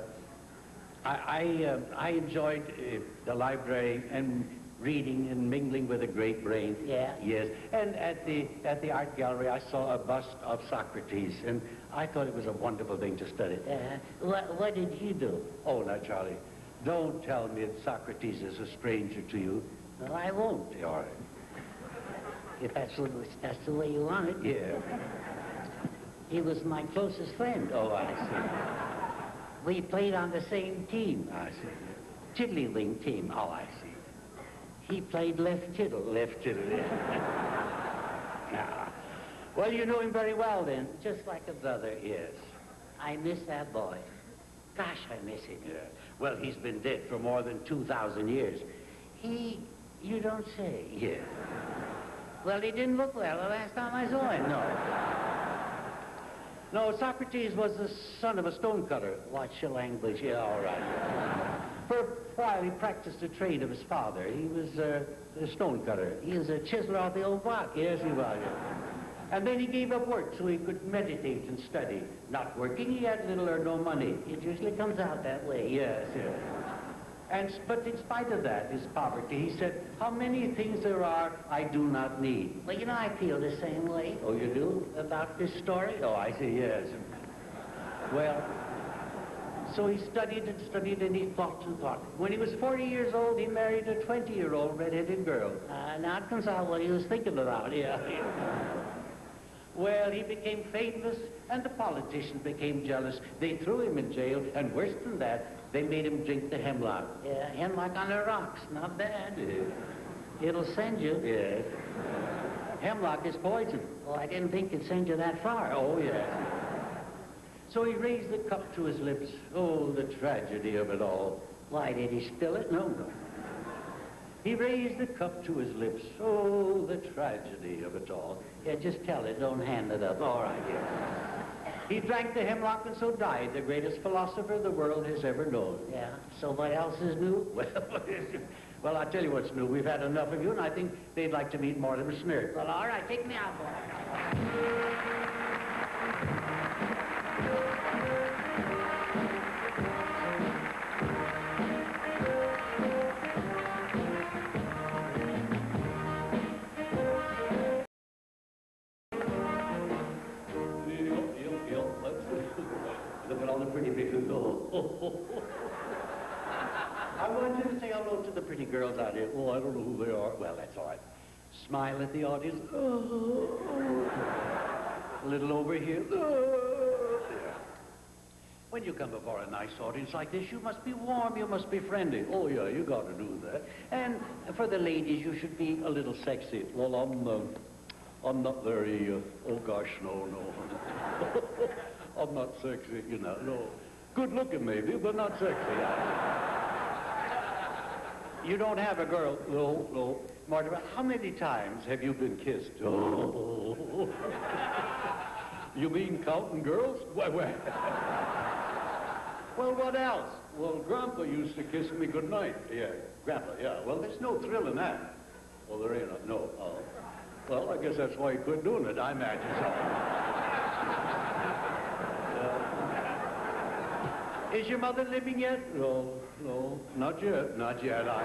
I enjoyed the library and reading and mingling with a great brain. Yeah. Yes. And at the art gallery, I saw a bust of Socrates, and I thought it was a wonderful thing to study. What did you do? Oh, now, Charlie, don't tell me that Socrates is a stranger to you. No, I won't. All right. If that's the way you want it. Yeah. He was my closest friend. Oh, I see. We played on the same team. I see. Tiddlywink team. Oh, I see. He played left tittle. Left tittle, yeah. Well, you know him very well, then. Just like a brother. Yes. I miss that boy. Gosh, I miss him. Yeah. Well, he's been dead for more than 2,000 years. You don't say. Yeah. Well, he didn't look well the last time I saw him. No, Socrates was the son of a stonecutter. Watch your language. Yeah, all right. For a while, he practiced the trade of his father. He was a stonecutter. He was a chiseler off the old block. Yes, he was. And then he gave up work so he could meditate and study. Not working, he had little or no money. It usually comes out that way. Yes. But in spite of that, his poverty, he said, how many things there are I do not need. Well, you know, I feel the same way. Oh, you do? About this story? Oh, I see, yes. Well, so he studied and studied, and he thought and thought. When he was 40 years old, he married a 20-year-old red-headed girl. Now it comes out what he was thinking about. Yeah. Well, he became famous, and the politicians became jealous. They threw him in jail, and worse than that, they made him drink the hemlock. Yeah, hemlock on the rocks. Not bad. Yeah. It'll send you. Yeah. Hemlock is poison. Oh, I didn't think it'd send you that far. Oh, yeah. So he raised the cup to his lips. Oh, the tragedy of it all. Why, did he spill it? No. He raised the cup to his lips. Oh, the tragedy of it all. Yeah, just tell it. Don't hand it up. All right, yeah. He drank the hemlock and so died, the greatest philosopher the world has ever known. Yeah. So what else is new? Well, I'll tell you what's new. We've had enough of you, and I think they'd like to meet Mortimer Snert. Well, all right. Take me out, boy. I want you to say hello to the pretty girls out here. Oh, I don't know who they are. Well, that's all right. Smile at the audience. Oh. A little over here. Oh. When you come before a nice audience like this, you must be warm, you must be friendly. Oh, yeah, you got to do that. And for the ladies, you should be a little sexy. Well, I'm not very, oh gosh, no. I'm not sexy, you know, no. Good looking maybe, but not sexy. You don't have a girl? No. Mortimer, how many times have you been kissed? Oh. You mean counting girls? Where? Well, what else? Well, Grandpa used to kiss me goodnight. Yeah, Grandpa, yeah. Well, there's no thrill in that. Well, there ain't, no. Well, I guess that's why he quit doing it, I imagine so. Is your mother living yet? No, not yet. Not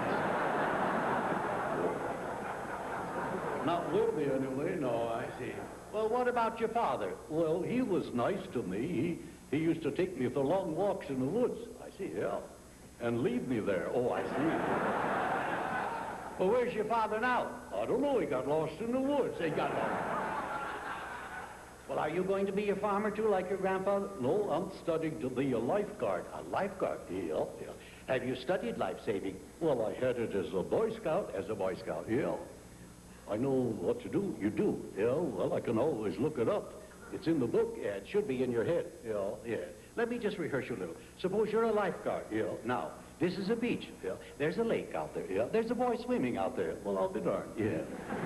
with me anyway, no, I see. Well, what about your father? Well, he was nice to me. He used to take me for long walks in the woods. I see, yeah. And leave me there. Oh, I see. Well, where's your father now? I don't know. He got lost in the woods. He got lost. Well, are you going to be a farmer, too, like your grandfather? No, I'm studying to be a lifeguard. A lifeguard? Yeah. Have you studied life saving? Well, I had it as a Boy Scout. Yeah. I know what to do. You do? Yeah, well, I can always look it up. It's in the book. Yeah, it should be in your head. Yeah. Let me just rehearse you a little. Suppose you're a lifeguard. Yeah. Now, this is a beach. Yeah. There's a lake out there. Yeah. There's a boy swimming out there. Well, I'll be darned. Yeah.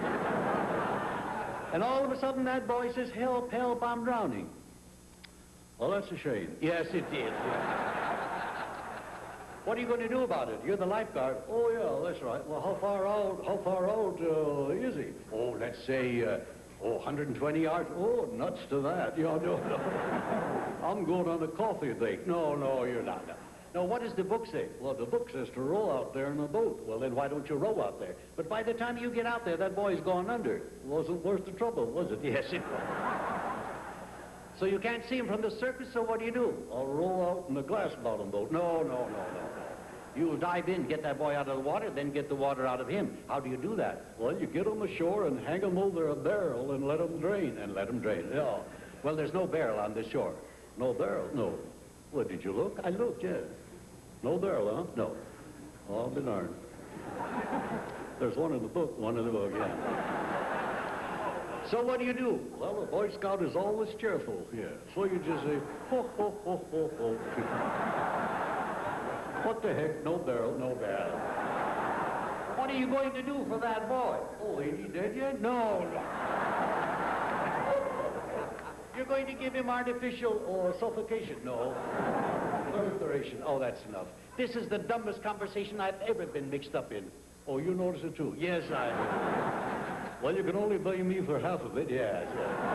And all of a sudden, that boy says, help, I'm drowning. Well, that's a shame. Yes, it did. Yeah. What are you going to do about it? You're the lifeguard. Oh, yeah, that's right. Well, how far out is he? Oh, let's say, 120 yards. Oh, nuts to that. Yeah, no. I'm going on a coffee date. No, you're not. No, what does the book say? Well, the book says to row out there in a boat. Well, then why don't you row out there? But by the time you get out there, that boy's gone under. Wasn't worth the trouble, was it? Yes, it was. So you can't see him from the surface, so what do? I'll row out in a glass-bottom boat. No. You'll dive in, get that boy out of the water, then get the water out of him. How do you do that? Well, you get him ashore and hang him over a barrel and let him drain. Yeah. Well, there's no barrel on this shore. No barrel? No. Well, did you look? I looked, yeah. No barrel, huh? No. Oh, I'll be darned. There's one in the book, yeah. So what do? Well, a Boy Scout is always cheerful, yeah. So you just say, ho. What the heck? No barrel. What are you going to do for that boy? Oh, ain't he dead yet? No. You're going to give him artificial or suffocation? No. Perspiration. Oh, that's enough. This is the dumbest conversation I've ever been mixed up in. Oh, you notice it too? Yes, I do. Well, you can only blame me for half of it, yes.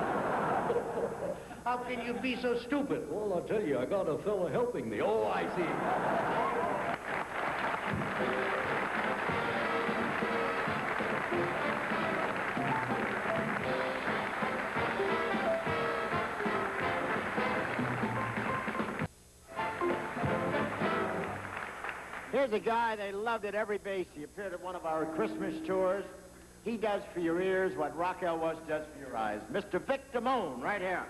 How can you be so stupid? Well, I'll tell you, I got a fellow helping me. Oh, I see. Here's a guy they loved at every base. He appeared at one of our Christmas tours. He does for your ears what Raquel Welch does for your eyes. Mr. Vic Damone, right here.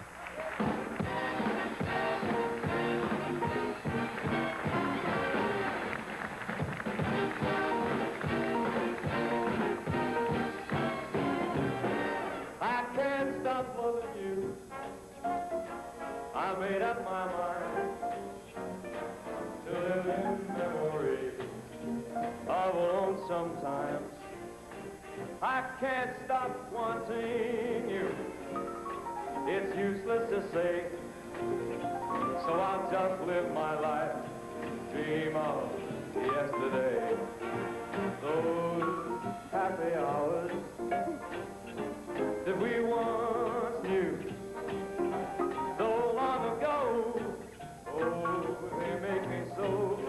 I can't stop loving you. I made up my mind to live in memory of lonesome times. I can't stop wanting you. It's useless to say, so I'll just live my life, dream of yesterday. Those happy hours that we once knew so long ago, oh, they make me so.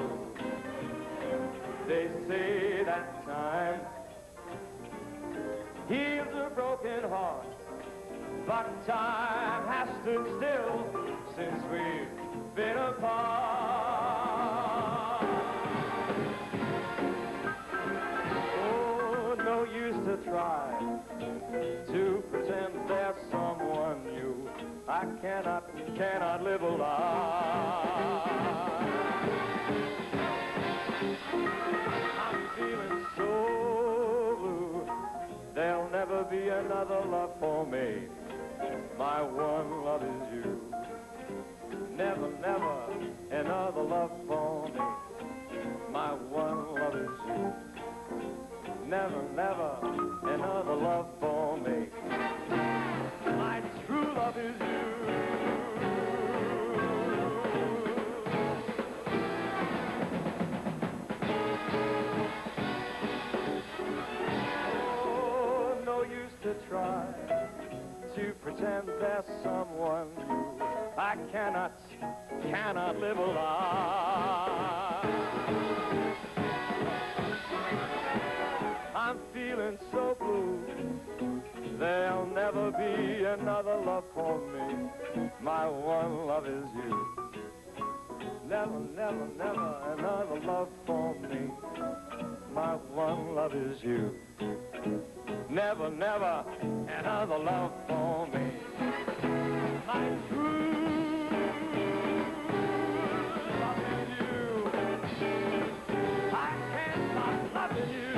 They say that time heals a broken heart, but time has stood still since we've been apart. cannot live a lie. I'm feeling so blue, there'll never be another love for me. My one love is you. Never, never another love for me. My one love is you. Never, never another love for me. My true love is you. Oh, no use to try to pretend there's someone new. I cannot live a lie. I'm feeling so blue, there'll never be another love for me. My one love is you. Never, never, never another love for me. My one love is you. Never, never another love for me. My true love is you. I can't stop loving you.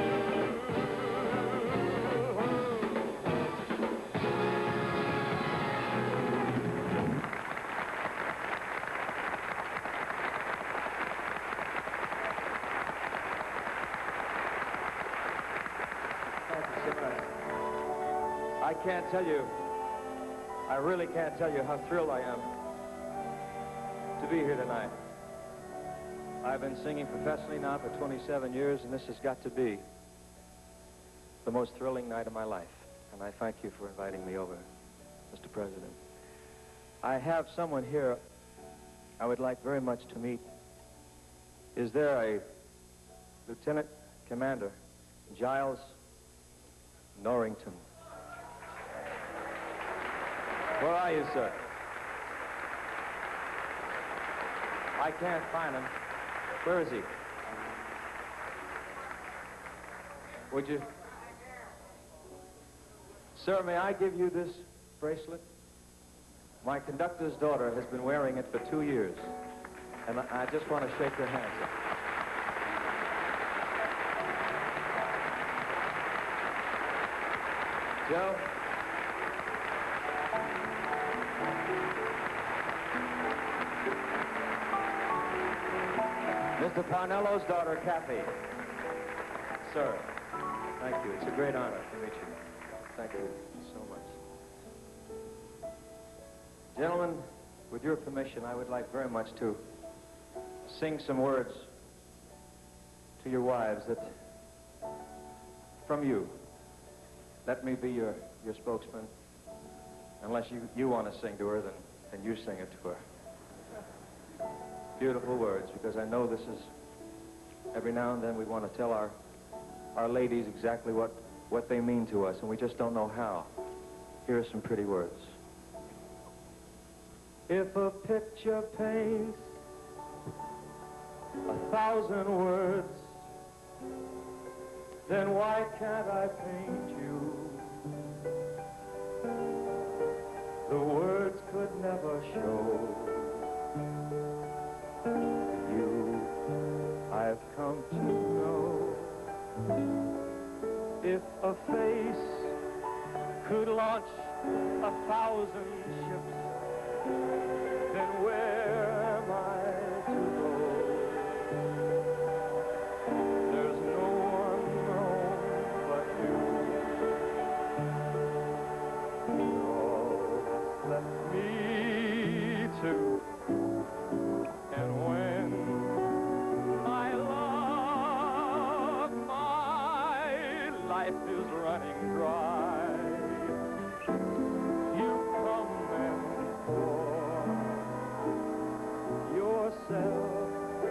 I can't tell you, I really can't tell you how thrilled I am to be here tonight. I've been singing professionally now for 27 years, and this has got to be the most thrilling night of my life. And I thank you for inviting me over, Mr. President. I have someone here I would like very much to meet. Is there a Lieutenant Commander Giles Norrington? Where are you, sir? I can't find him. Where is he? Would you? Sir, may I give you this bracelet? My conductor's daughter has been wearing it for 2 years, and I just want to shake your hand, sir. Joe? Mr. Parnello's daughter, Kathy. Sir, thank you. It's a great honor to meet you. Thank you so much. Gentlemen, with your permission, I would like very much to sing some words to your wives that, from you, let me be your spokesman. Unless you want to sing to her, then you sing it to her. Beautiful words, because I know this is, every now and then we want to tell our ladies exactly what they mean to us, and we just don't know how. Here are some pretty words. If a picture paints 1,000 words, then why can't I paint you? The words could never show you. I've come to know, if a face could launch 1,000 ships, then where am I to go? There's no one home but you. All that's left me to. And when my love, my life is running dry, you come and pour yourself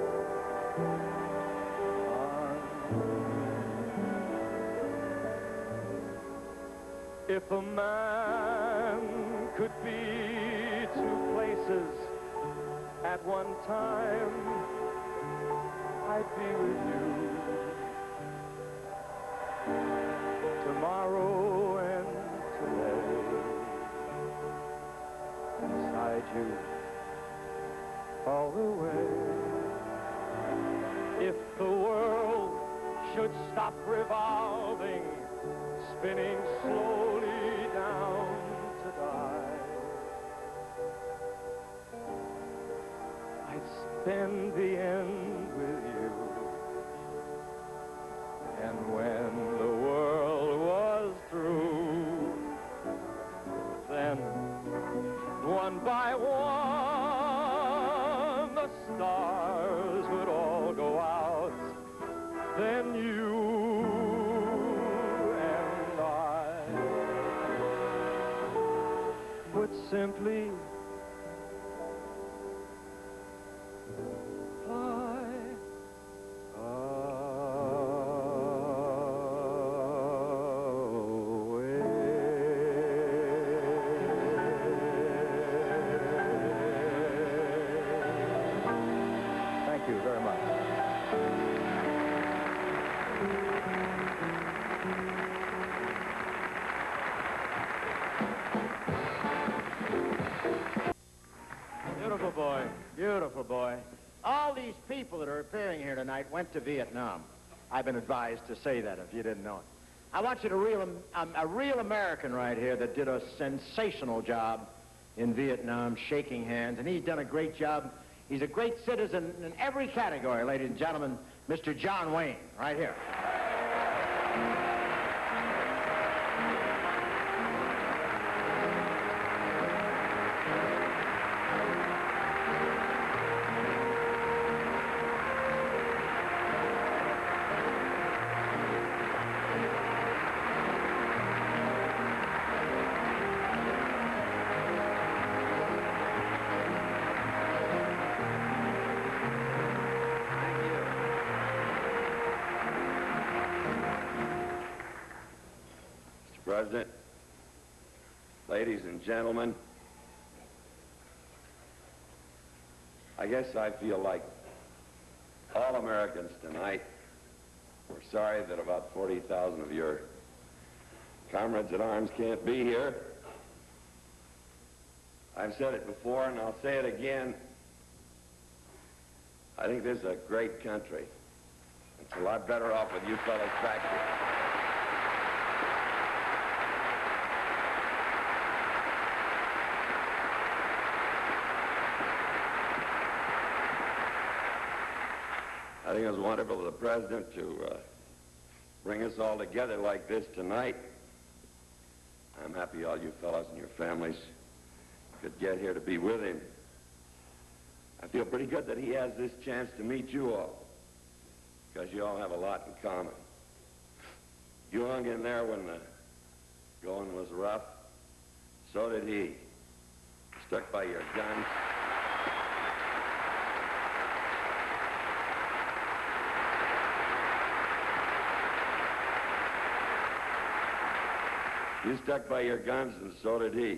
on me. If a man could be 2 places at one time, I'd be with you tomorrow and today. clock revolving, spinning slowly down to die. I'd spend the end with you, and when the world was through, then one by one the stars would all go out. Then you and I would simply fly away. Thank you very much. Beautiful boy. Beautiful boy. All these people that are appearing here tonight went to Vietnam. I've been advised to say that if you didn't know it. I want you to a real American right here that did a sensational job in Vietnam, shaking hands, and he's done a great job. He's a great citizen in every category, ladies and gentlemen, Mr. John Wayne, right here. President, ladies and gentlemen, I guess I feel like all Americans tonight. We're sorry that about 40,000 of your comrades at arms can't be here. I've said it before and I'll say it again. I think this is a great country. It's a lot better off with you fellas back here. I think it was wonderful of the President to bring us all together like this tonight. I'm happy all you fellows and your families could get here to be with him. I feel pretty good that he has this chance to meet you all, because you all have a lot in common. You hung in there when the going was rough. So did he. Stuck by your guns. You stuck by your guns, and so did he.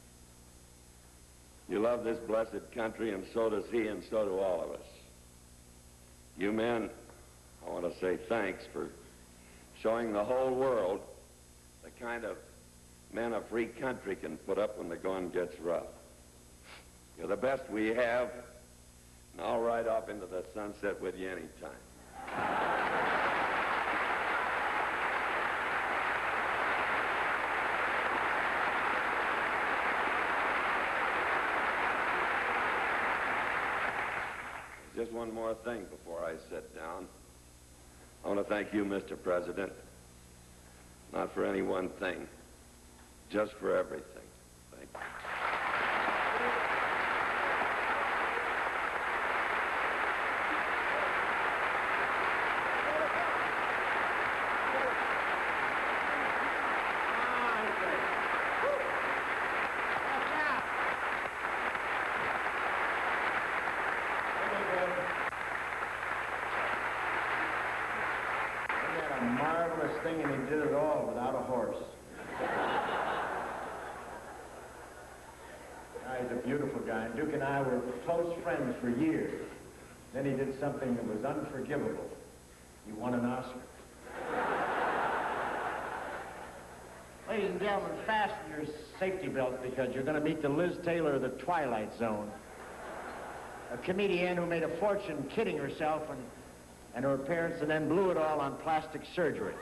You love this blessed country, and so does he, and so do all of us. You men, I want to say thanks for showing the whole world the kind of men a free country can put up when the going gets rough. You're the best we have, and I'll ride off into the sunset with you anytime. Just one more thing before I sit down. I want to thank you, Mr. President. Not for any one thing, just for everything. Thank you. Thing, and he did it all without a horse. He's a beautiful guy. Duke and I were close friends for years. Then he did something that was unforgivable. He won an Oscar. Ladies and gentlemen, fasten your safety belts because you're going to meet the Liz Taylor of the Twilight Zone. A comedian who made a fortune kidding herself and and her appearance, and then blew it all on plastic surgery.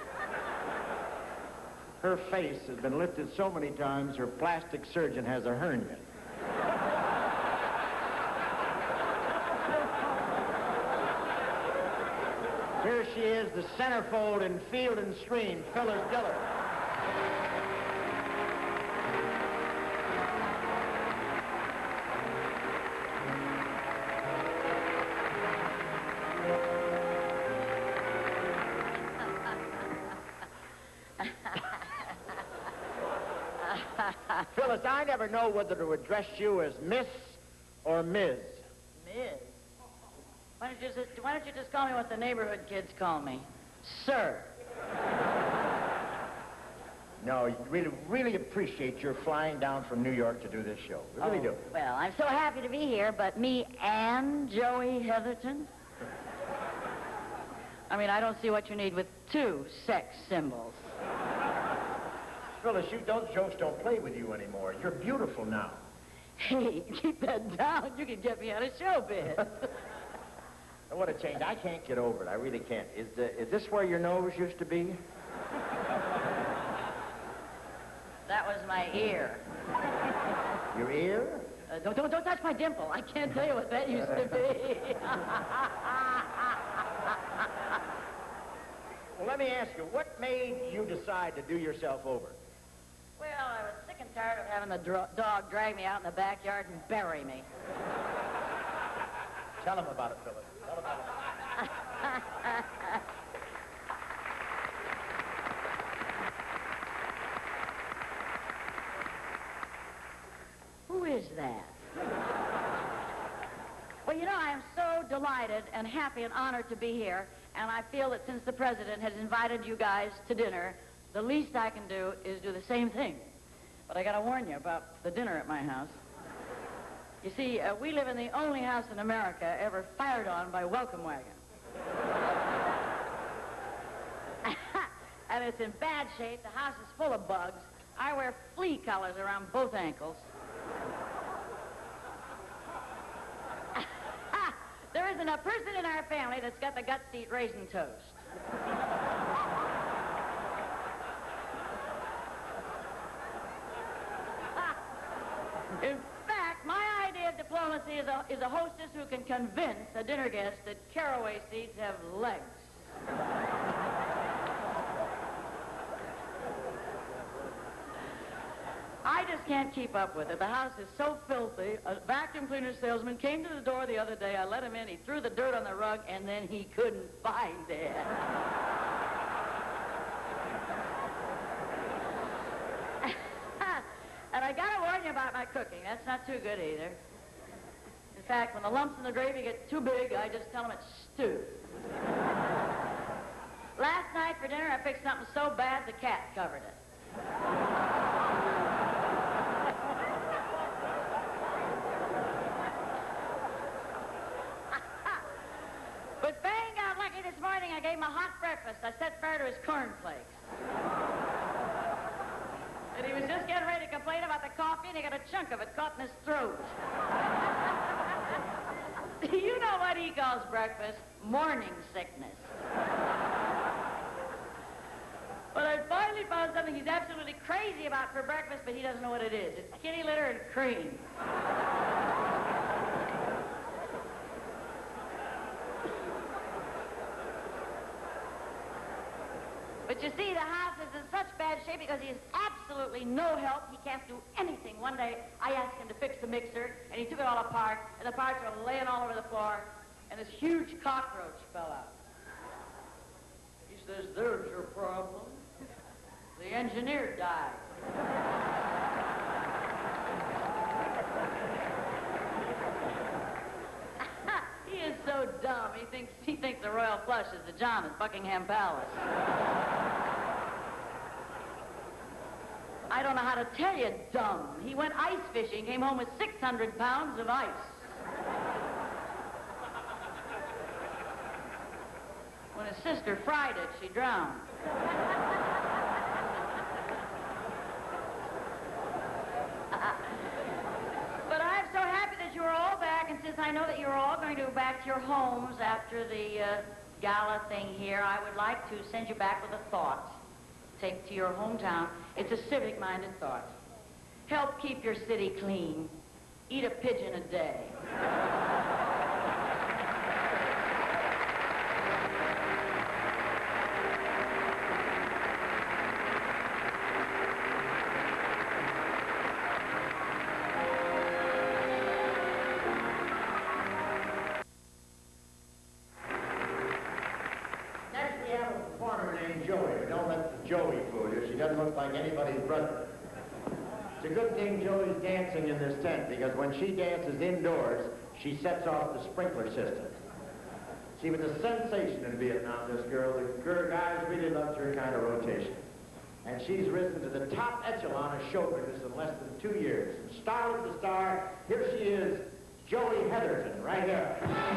Her face has been lifted so many times, her plastic surgeon has a hernia. Here she is, the centerfold in Field and Stream, Phyllis Diller. Phyllis, I never know whether to address you as Miss or Ms. Miss? Why don't you just call me what the neighborhood kids call me? Sir. No, you really appreciate your flying down from New York to do this show. We really do. Well, I'm so happy to be here, but me and Joey Heatherton? I mean, I don't see what you need with two sex symbols. Phyllis, those jokes don't play with you anymore. You're beautiful now. Hey, keep that down. You can get me out of showbiz. What a change. I can't get over it. I really can't. Is this where your nose used to be? That was my ear. Your ear? Don't touch my dimple. I can't tell you what that used to be. Well, let me ask you, what made you decide to do yourself over? Well, I was sick and tired of having the dog drag me out in the backyard and bury me. Tell him about it, Phyllis. Tell him about it. Who is that? Well, you know, I am so delighted and happy and honored to be here, and I feel that since the president has invited you guys to dinner, the least I can do is do the same thing. But I gotta warn you about the dinner at my house. You see, we live in the only house in America ever fired on by welcome wagon. And it's in bad shape. The house is full of bugs. I wear flea collars around both ankles. There isn't a person in our family that's got the guts to eat raisin toast. In fact, my idea of diplomacy is a hostess who can convince a dinner guest that caraway seeds have legs. I just can't keep up with it. The house is so filthy. A vacuum cleaner salesman came to the door the other day. I let him in. He threw the dirt on the rug, and then he couldn't find it. And I gotta warn you about my cooking. That's not too good either. In fact, when the lumps in the gravy get too big, I just tell them it's stew. Last night for dinner, I picked something so bad the cat covered it. But bang got lucky this morning. I gave him a hot breakfast. I set fire to his cornflakes. And he was just getting ready to complain about the coffee, and he got a chunk of it caught in his throat. You know what he calls breakfast? Morning sickness. But I finally found something he's absolutely crazy about for breakfast, but he doesn't know what it is. It's kitty litter and cream. But you see, the house is in such bad shape because he has absolutely no help. He can't do anything. One day, I asked him to fix the mixer, and he took it all apart, and the parts were laying all over the floor, and this huge cockroach fell out. He says, "There's your problem. The engineer died." He is so dumb. He thinks the royal flush is the John at Buckingham Palace. I don't know how to tell you, dumb. He went ice fishing, came home with 600 pounds of ice. When his sister fried it, she drowned. But I'm so happy that you're all back, and since I know that you're all going to go back to your homes after the gala thing here, I would like to send you back with a thought. Take to your hometown. It's a civic-minded thought. Help keep your city clean. Eat a pigeon a day. Next we have a performer named Joey, but don't let Joey fool you. She doesn't look like anybody's brother. It's a good thing Joey's dancing in this tent, because when she dances indoors, she sets off the sprinkler system. She was a sensation in Vietnam, this girl. The guys really loved her kind of rotation. And she's risen to the top echelon of show business in less than 2 years. From star to star, here she is, Joey Heatherton, right here.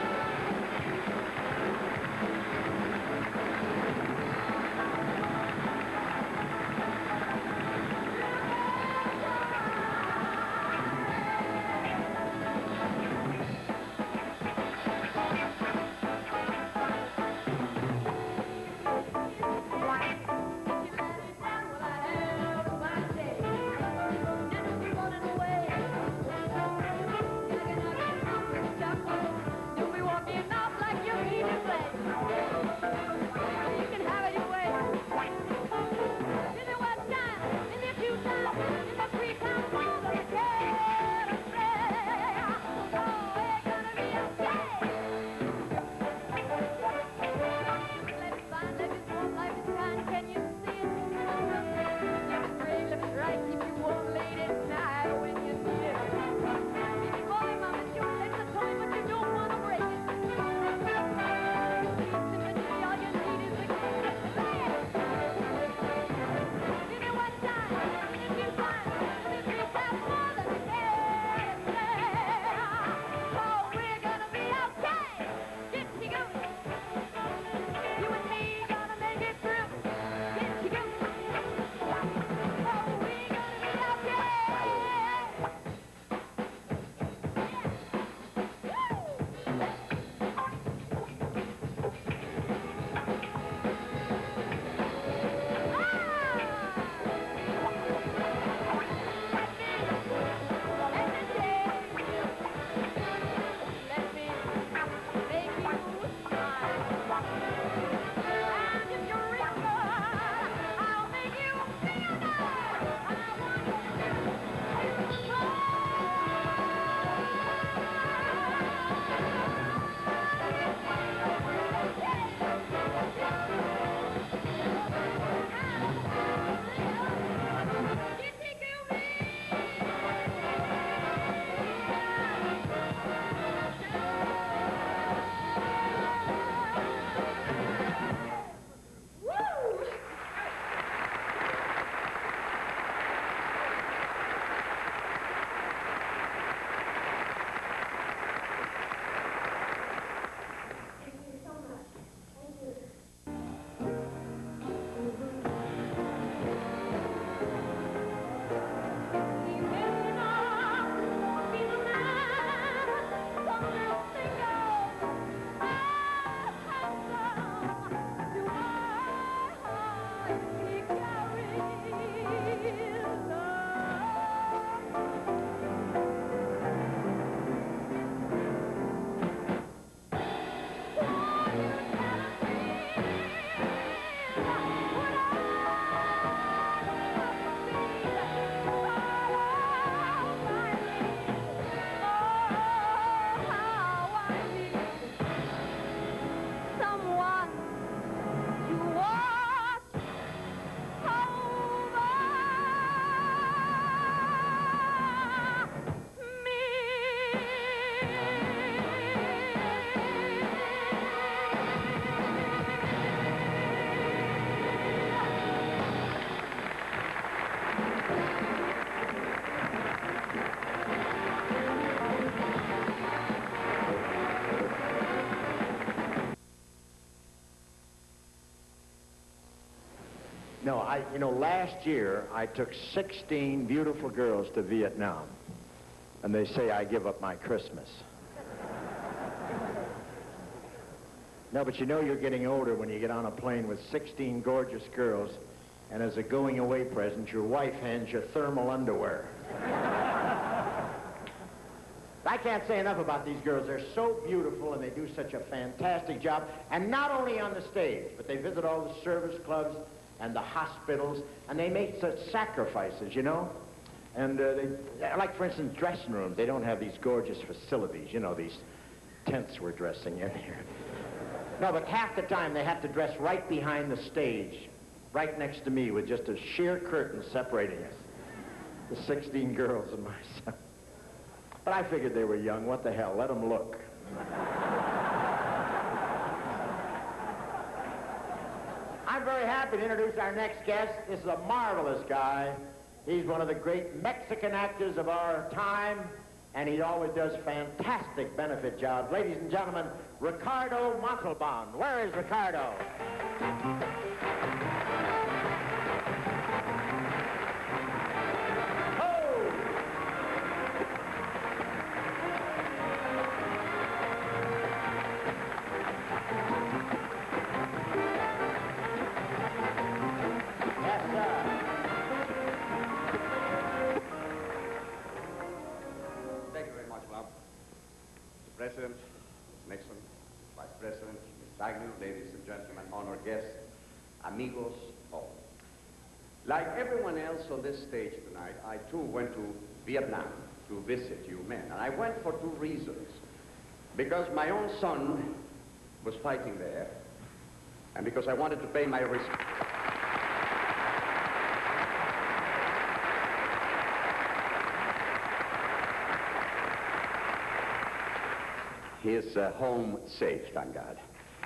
No, last year I took 16 beautiful girls to Vietnam, and they say I give up my Christmas. No, but you know you're getting older when you get on a plane with 16 gorgeous girls, and as a going-away present, your wife hands you thermal underwear. I can't say enough about these girls. They're so beautiful, and they do such a fantastic job. And not only on the stage, but they visit all the service clubs and the hospitals, and they make such sacrifices, you know? And like, for instance, dressing rooms. They don't have these gorgeous facilities, you know, these tents we're dressing in here. No, but half the time they have to dress right behind the stage, right next to me, with just a sheer curtain separating us. The 16 girls and myself. But I figured they were young. What the hell? Let them look. I'm very happy to introduce our next guest. This is a marvelous guy. He's one of the great Mexican actors of our time, and he always does fantastic benefit jobs. Ladies and gentlemen, Ricardo Montalban. Where is Ricardo? President, Nixon, Vice President, Mr. Agnew, ladies and gentlemen, honored guests, amigos, all. Like everyone else on this stage tonight, I too went to Vietnam to visit you men. And I went for two reasons. Because my own son was fighting there, and because I wanted to pay my respect. He is home safe, thank God.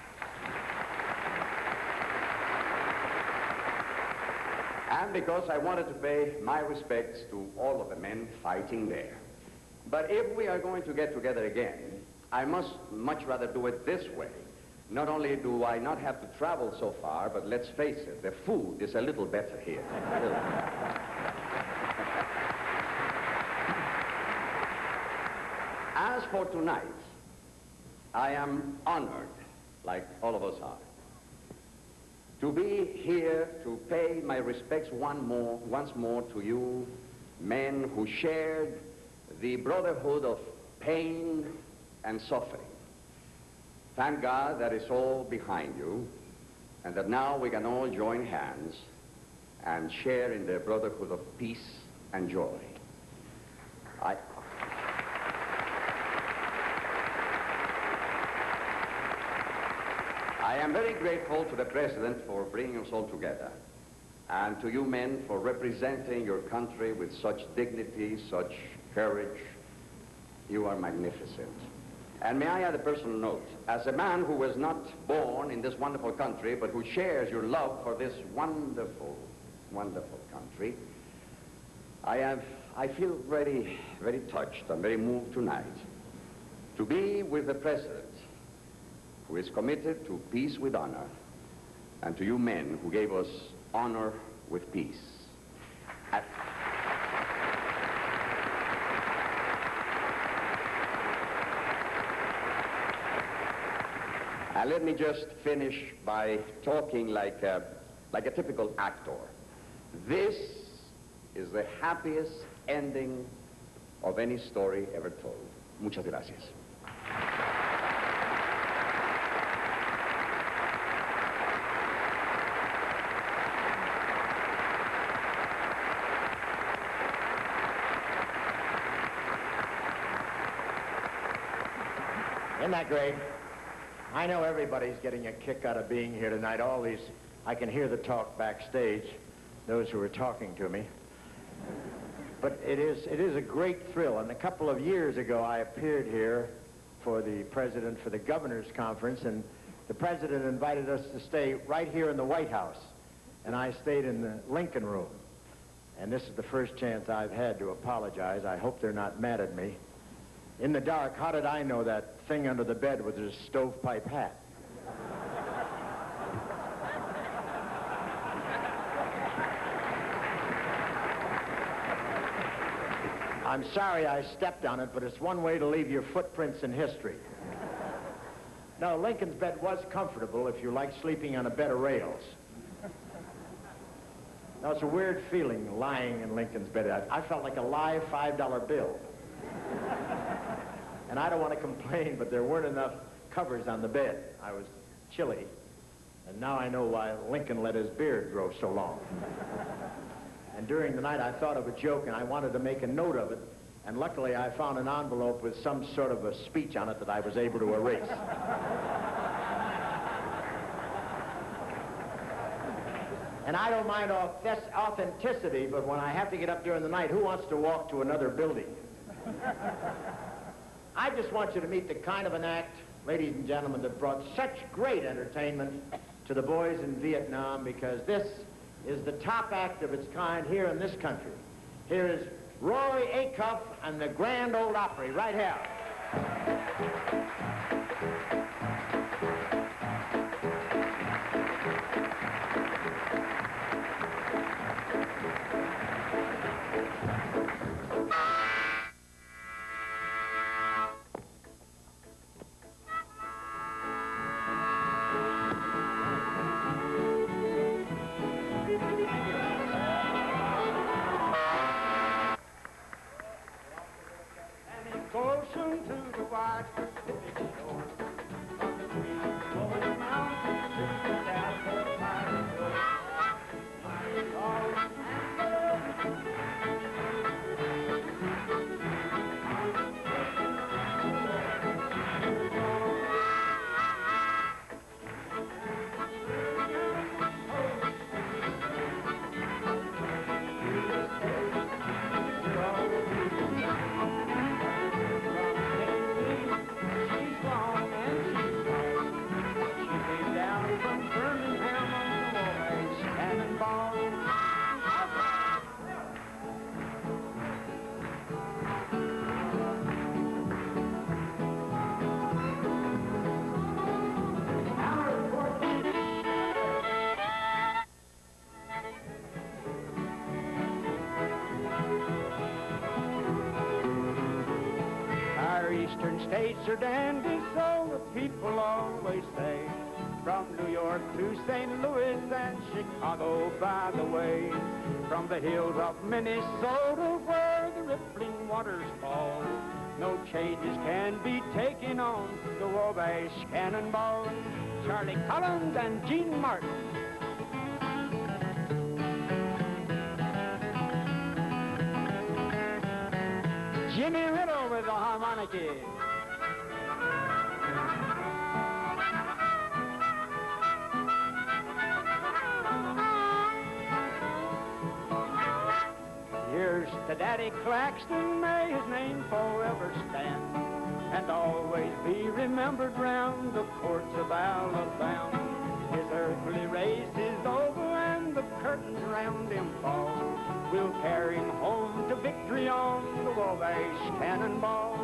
And because I wanted to pay my respects to all of the men fighting there. But if we are going to get together again, I must much rather do it this way. Not only do I not have to travel so far, but let's face it, the food is a little better here. As for tonight, I am honored, like all of us are, to be here to pay my respects once more to you men who shared the brotherhood of pain and suffering. Thank God that it's all behind you, and that now we can all join hands and share in the brotherhood of peace and joy. I am very grateful to the President for bringing us all together, and to you men for representing your country with such dignity, such courage. You are magnificent. And may I add a personal note, as a man who was not born in this wonderful country, but who shares your love for this wonderful, wonderful country, I feel very, very touched and very moved tonight to be with the President, who is committed to peace with honor, and to you men who gave us honor with peace. And let me just finish by talking like a typical actor. This is the happiest ending of any story ever told. Muchas gracias. Isn't that great? I know everybody's getting a kick out of being here tonight. All these, I can hear the talk backstage, those who are talking to me. But it is a great thrill. And a couple of years ago, I appeared here for the president for the governor's conference, and the president invited us to stay right here in the White House. And I stayed in the Lincoln Room. And this is the first chance I've had to apologize. I hope they're not mad at me. In the dark, how did I know that thing under the bed was a stovepipe hat? I'm sorry I stepped on it, but it's one way to leave your footprints in history. No, Lincoln's bed was comfortable if you like sleeping on a bed of rails. Now, it's a weird feeling lying in Lincoln's bed. I felt like a live $5 bill. And I don't want to complain, but there weren't enough covers on the bed. I was chilly. And now I know why Lincoln let his beard grow so long. And during the night, I thought of a joke, and I wanted to make a note of it. And luckily, I found an envelope with some sort of a speech on it that I was able to erase. And I don't mind authenticity, but when I have to get up during the night, who wants to walk to another building? I just want you to meet the kind of an act, ladies and gentlemen, that brought such great entertainment to the boys in Vietnam, because this is the top act of its kind here in this country. Here is Roy Acuff and the Grand Ole Opry, right here. Ocean to the wide Pacific shore, from the green rolling mountains to the California pirate shore. Eastern states are dandy, so the people always say. From New York to St. Louis and Chicago, by the way. From the hills of Minnesota where the rippling waters fall, no changes can be taken on the Wabash Cannonball. Charlie Collins and Gene Martin. Jimmy Riddle with the harmonica. Here's to Daddy Claxton, may his name forever stand, and always be remembered round the courts of Alabama. His earthly race is over and the curtains round him fall. We'll carry him home to victory on the Wabash Cannonball.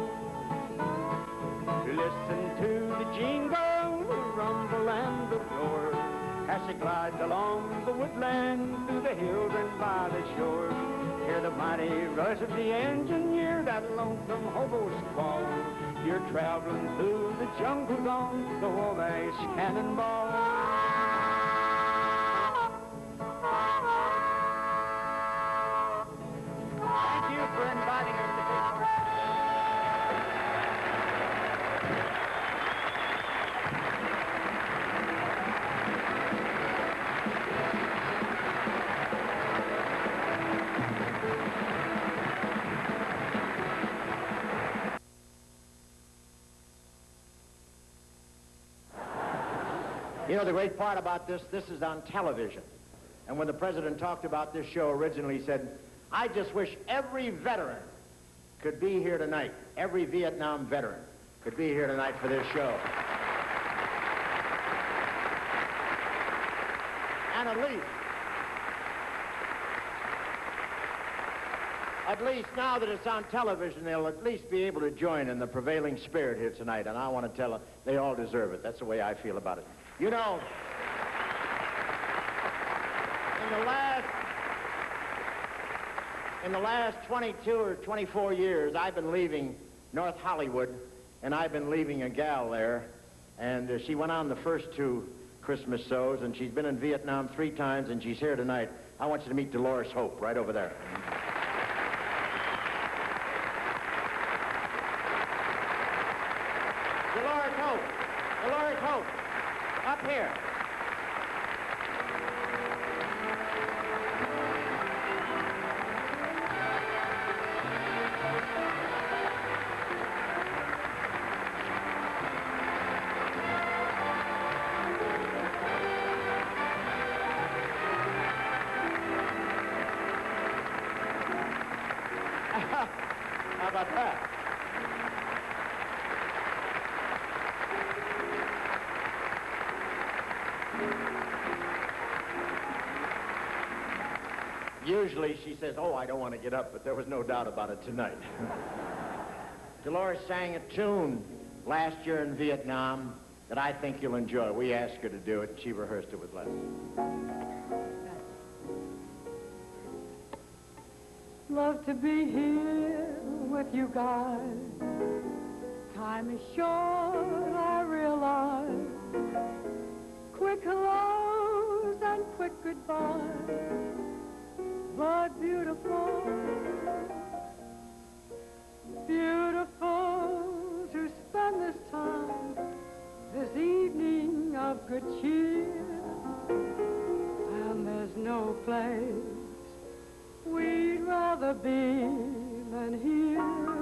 Listen to the jingle, the rumble and the roar, as it glides along the woodland, through the hills and by the shore. Hear the mighty rush of the engine, hear that lonesome hobo squall. You're traveling through the jungles on the Wabash Cannonball. Thank you for inviting us to take part. You know, the great part about this is on television. And when the president talked about this show originally, he said, I just wish every veteran could be here tonight. Every Vietnam veteran could be here tonight for this show. And at least now that it's on television, they'll at least be able to join in the prevailing spirit here tonight. And I want to tell them they all deserve it. That's the way I feel about it. You know, in the last 22 or 24 years, I've been leaving North Hollywood, and I've been leaving a gal there And she went on the first 2 Christmas shows, and she's been in Vietnam 3 times, and she's here tonight. I want you to meet Dolores Hope, right over there. Dolores Hope! Dolores Hope! Up here! How about that? Usually she says, oh, I don't want to get up, but there was no doubt about it tonight. Dolores sang a tune last year in Vietnam that I think you'll enjoy. We asked her to do it, and she rehearsed it with Leslie. Love to be here with you guys. Time is short, I realize. Quick hellos and quick goodbyes, but beautiful, beautiful to spend this time, this evening of good cheer. And there's no place we'd rather be than here.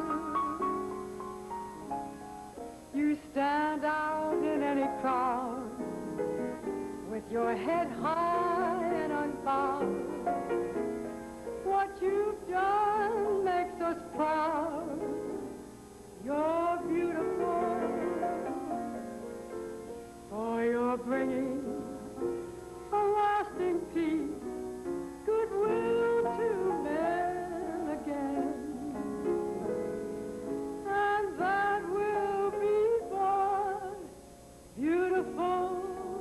You stand out in any crowd with your head high and unbowed. What you've done makes us proud. You're beautiful, for you're bringing a lasting peace, goodwill to men again. And that will be but beautiful.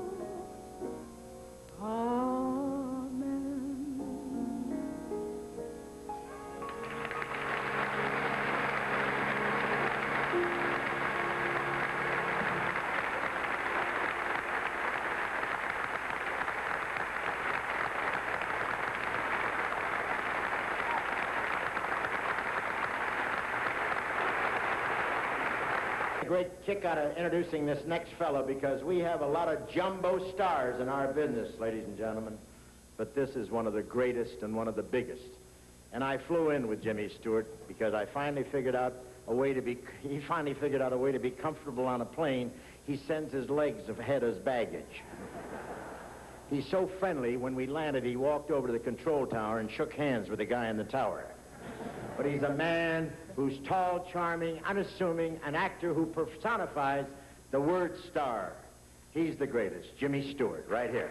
Great kick out of introducing this next fellow because we have a lot of jumbo stars in our business, ladies and gentlemen. But this is one of the greatest and one of the biggest. And I flew in with Jimmy Stewart because I finally figured out a way to be, he finally figured out a way to be comfortable on a plane. He sends his legs ahead as baggage. He's so friendly, when we landed, he walked over to the control tower and shook hands with the guy in the tower. But he's a man who's tall, charming, unassuming, an actor who personifies the word star. He's the greatest, Jimmy Stewart, right here.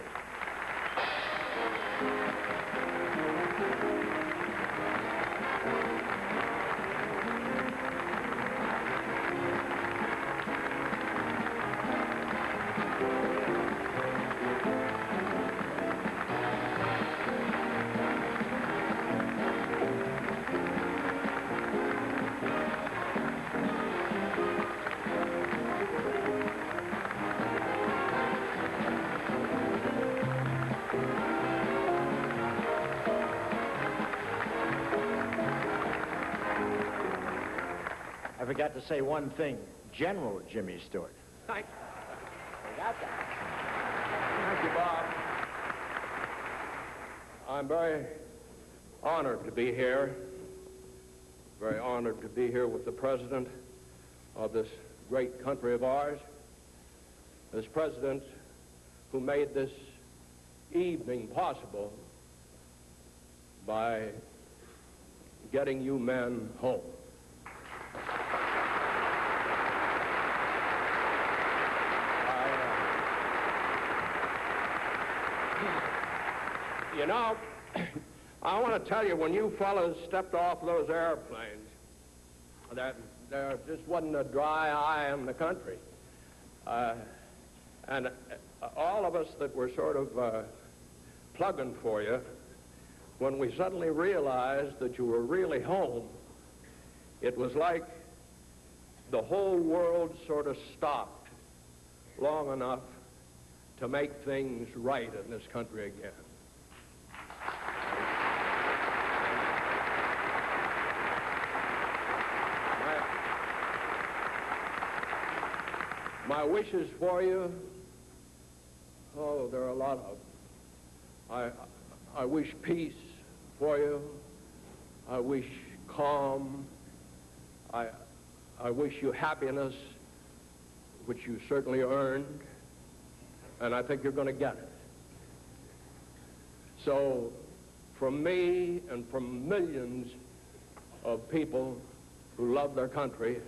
I forgot to say one thing. General Jimmy Stewart. Thank you. I got that. Thank you, Bob. I'm very honored to be here. Very honored to be here with the president of this great country of ours. This president who made this evening possible by getting you men home. You know, I want to tell you, when you fellas stepped off those airplanes, that there just wasn't a dry eye in the country. And all of us that were sort of plugging for you, when we suddenly realized that you were really home, it was like the whole world sort of stopped long enough to make things right in this country again. My wishes for you, oh, there are a lot of them. I wish peace for you. I wish calm. I wish you happiness, which you certainly earned, and I think you're going to get it. So, from me and from millions of people who love their country,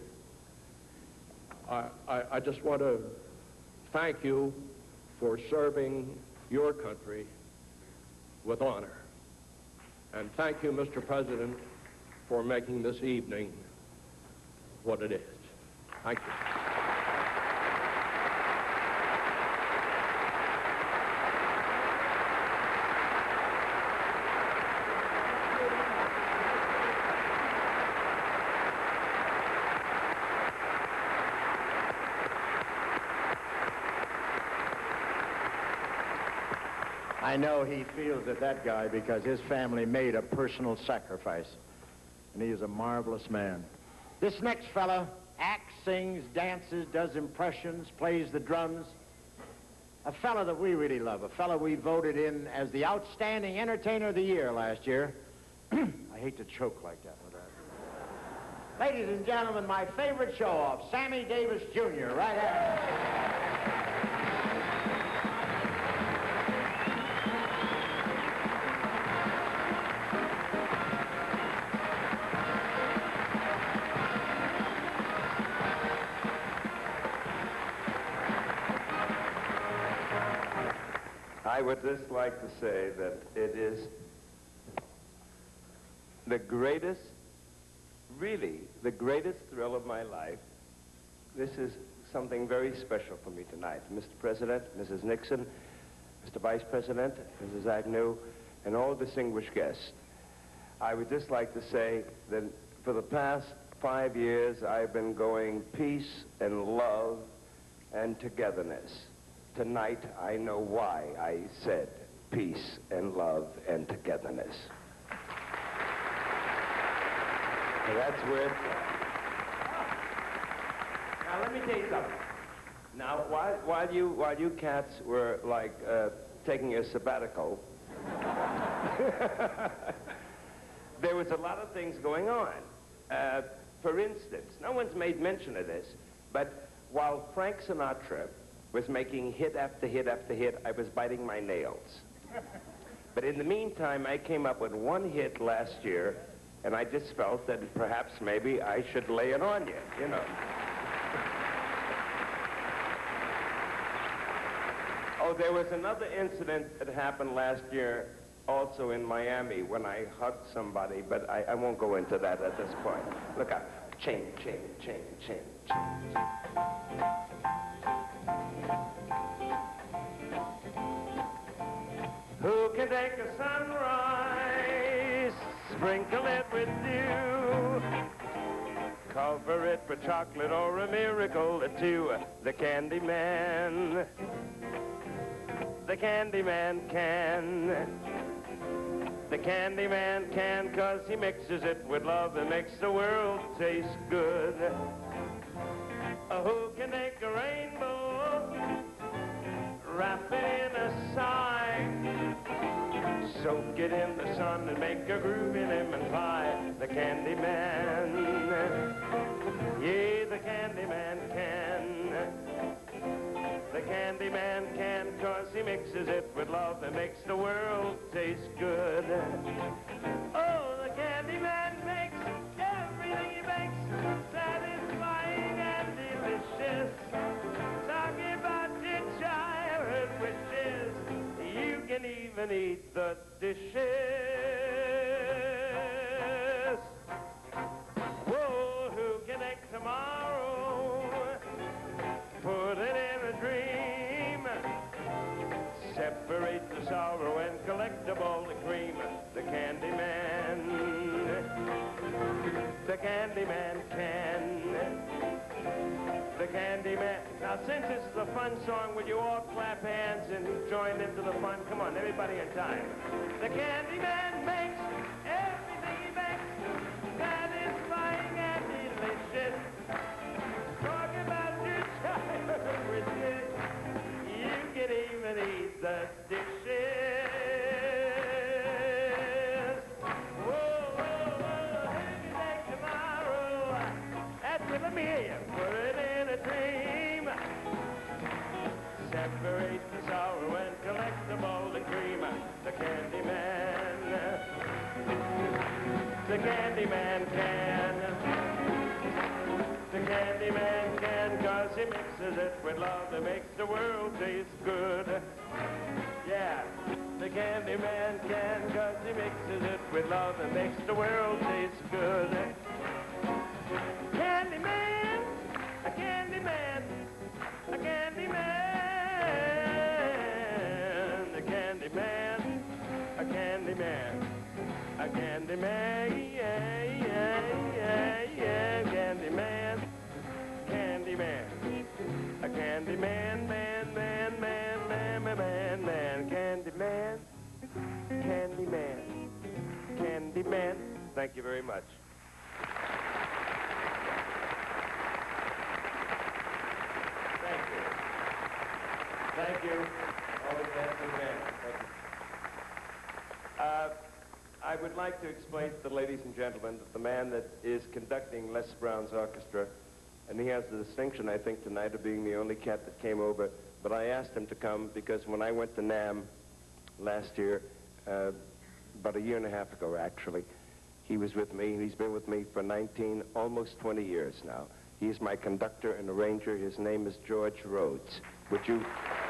I just want to thank you for serving your country with honor. And thank you, Mr. President, for making this evening what it is. Thank you. I know he feels that guy because his family made a personal sacrifice. And he is a marvelous man. This next fella acts, sings, dances, does impressions, plays the drums. A fella that we really love. A fella we voted in as the outstanding entertainer of the year last year. I hate to choke like that with that. Ladies and gentlemen, my favorite show-off, Sammy Davis Jr., right here. I would just like to say that it is the greatest, really, the greatest thrill of my life. This is something very special for me tonight. Mr. President, Mrs. Nixon, Mr. Vice President, Mrs. Agnew, and all distinguished guests. I would just like to say that for the past 5 years, I've been going peace and love and togetherness. Tonight, I know why I said peace and love and togetherness. So that's where it's at. Now, let me tell you something. Now, while you cats were, like, taking a sabbatical, there was a lot of things going on. For instance, no one's made mention of this, but while Frank Sinatra was making hit after hit after hit, I was biting my nails. But in the meantime, I came up with one hit last year, and I just felt that perhaps maybe I should lay it on you, you know. Oh, there was another incident that happened last year, also in Miami, when I hugged somebody, but I won't go into that at this point. Look out. Chain, chain, chain, chain, chain. Who can take a sunrise, sprinkle it with dew, cover it with chocolate or a miracle or two? The candy man. The candy man can. The candy man can, 'cause he mixes it with love and makes the world taste good. Who can take a rainbow, wrap it in a sigh, soak it in the sun and make a groove in him and fly? The candy man. Yeah, the candy man can. The candy man can, 'cause he mixes it with love and makes the world taste good. Oh, the candy man makes everything he makes satisfying and delicious. Talking about your childhood wishes, you can even eat the dishes. Whoa, who can make tomorrow, put it in a dream, separate the sorrow and collect up all the cream? The candy man. The candy man can. the Candy Man. Now, since this is a fun song, will you all clap hands and join into the fun? Come on, everybody in time. The Candy Man makes everything he makes satisfying and delicious. Talk about your childhood wishes. You can even eat the dishes. Let me hear you. Put it in a dream. Separate the sorrow and collect the golden cream. The Candy Man. The Candy Man can. The Candy Man can, 'cause he mixes it with love that makes the world taste good. Yeah. The Candy Man can, 'cause he mixes it with love that makes the world taste good. Candy Man, a Candy Man, a Candy Man, a Candy Man, a Candy Man, a Candy Man, yeah, yeah, yeah, yeah, Candy Man, Candy Man, a Candy Man, man, man, man, man, man, man, man, Candy Man, Candy Man, Candy Man. Thank you very much. Thank you, all the dancing men. Thank you. I would like to explain to the ladies and gentlemen that the man that is conducting Les Brown's orchestra, and he has the distinction, I think, tonight of being the only cat that came over, but I asked him to come because when I went to NAMM last year, about a year and a half ago, actually, he was with me. He's been with me for 19, almost 20 years now. He's my conductor and arranger. His name is George Rhodes. Would you...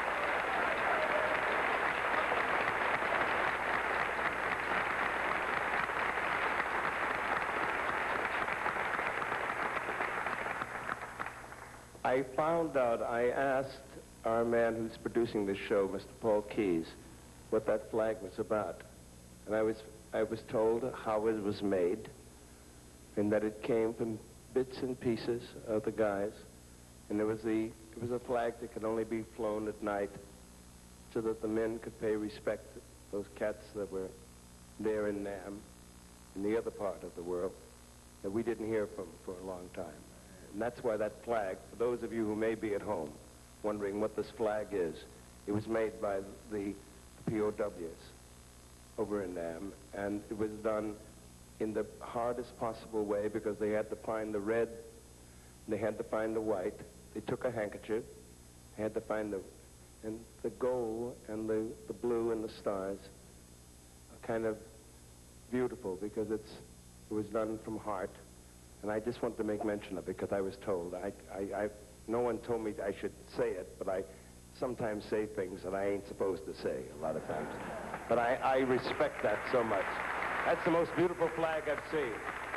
I found out, I asked our man who's producing the show, Mr. Paul Keyes, what that flag was about. And I was told how it was made, and that it came from bits and pieces of the guys. And it was a flag that could only be flown at night so that the men could pay respect to those cats that were there in NAMM, in the other part of the world, that we didn't hear from for a long time. And that's why that flag, for those of you who may be at home wondering what this flag is, it was made by the POWs over in NAMM, and it was done in the hardest possible way because they had to find the red, they had to find the white. They took a handkerchief, had to find the gold and the blue and the stars are kind of beautiful because it was done from heart. And I just want to make mention of it because I was told. No one told me I should say it, but I sometimes say things that I ain't supposed to say a lot of times. But I respect that so much. That's the most beautiful flag I've seen.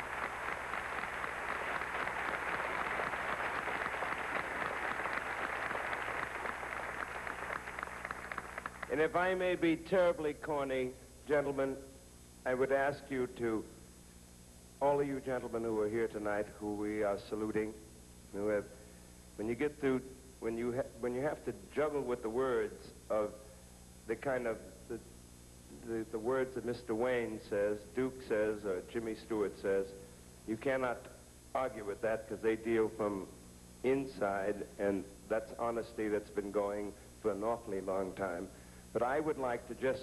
And if I may be terribly corny, gentlemen, I would ask you to, all of you gentlemen who are here tonight, who we are saluting, who have, when you get through, when you have to juggle with the words of the kind of, the words that Mr. Wayne says, Duke says, or Jimmy Stewart says, you cannot argue with that because they deal from inside, and that's honesty that's been going for an awfully long time. But I would like to just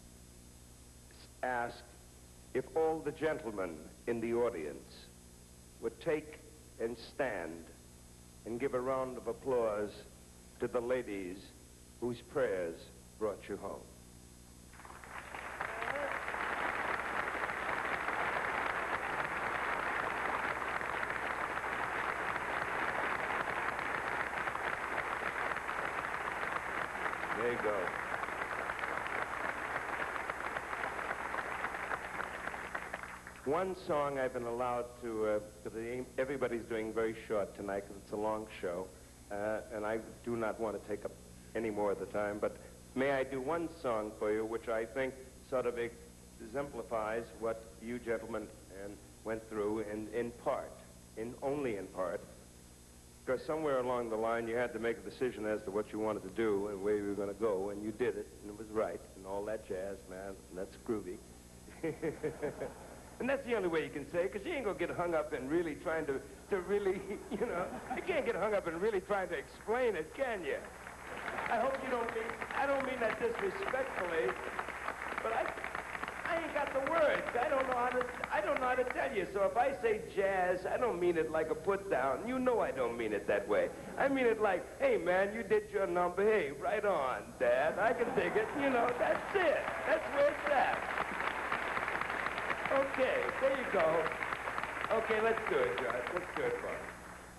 ask if all the gentlemen in the audience would take and stand and give a round of applause to the ladies whose prayers brought you home. There you go. One song I've been allowed to, because everybody's doing very short tonight because it's a long show, and I do not want to take up any more of the time, but may I do one song for you which I think sort of exemplifies what you gentlemen went through in part, only in part. Because somewhere along the line, you had to make a decision as to what you wanted to do and where you were going to go, and you did it, and it was right, and all that jazz, man. And that's groovy. And that's the only way you can say it, because you ain't going to get hung up in really trying to really, you can't get hung up in really trying to explain it, can you? I hope you don't mean, I don't mean that disrespectfully, but I ain't got the words. I don't know how to tell you. So if I say jazz, I don't mean it like a put down. You know I don't mean it that way. I mean it like, hey man, you did your number. Hey, right on, Dad. I can dig it. That's it. That's where it's at. Okay, there you go. Okay, let's do it, George. Let's do it for him.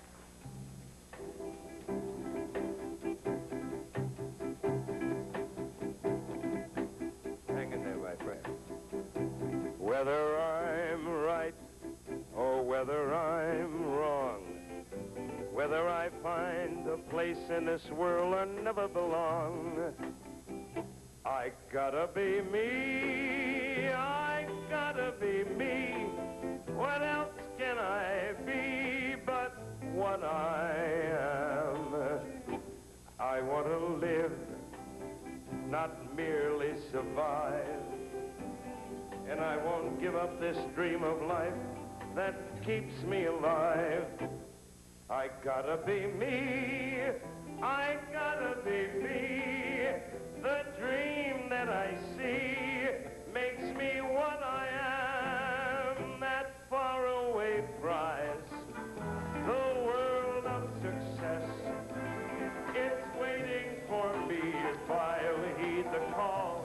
Whether I'm right or whether I'm wrong, whether I find a place in this world I never belong, I gotta be me, I gotta be me. What else can I be but what I am? I want to live, not merely survive. And I won't give up this dream of life that keeps me alive. I gotta be me, I gotta be me. The dream that I see makes me what I am. That faraway prize, the world of success, it's waiting for me if I'll heed the call.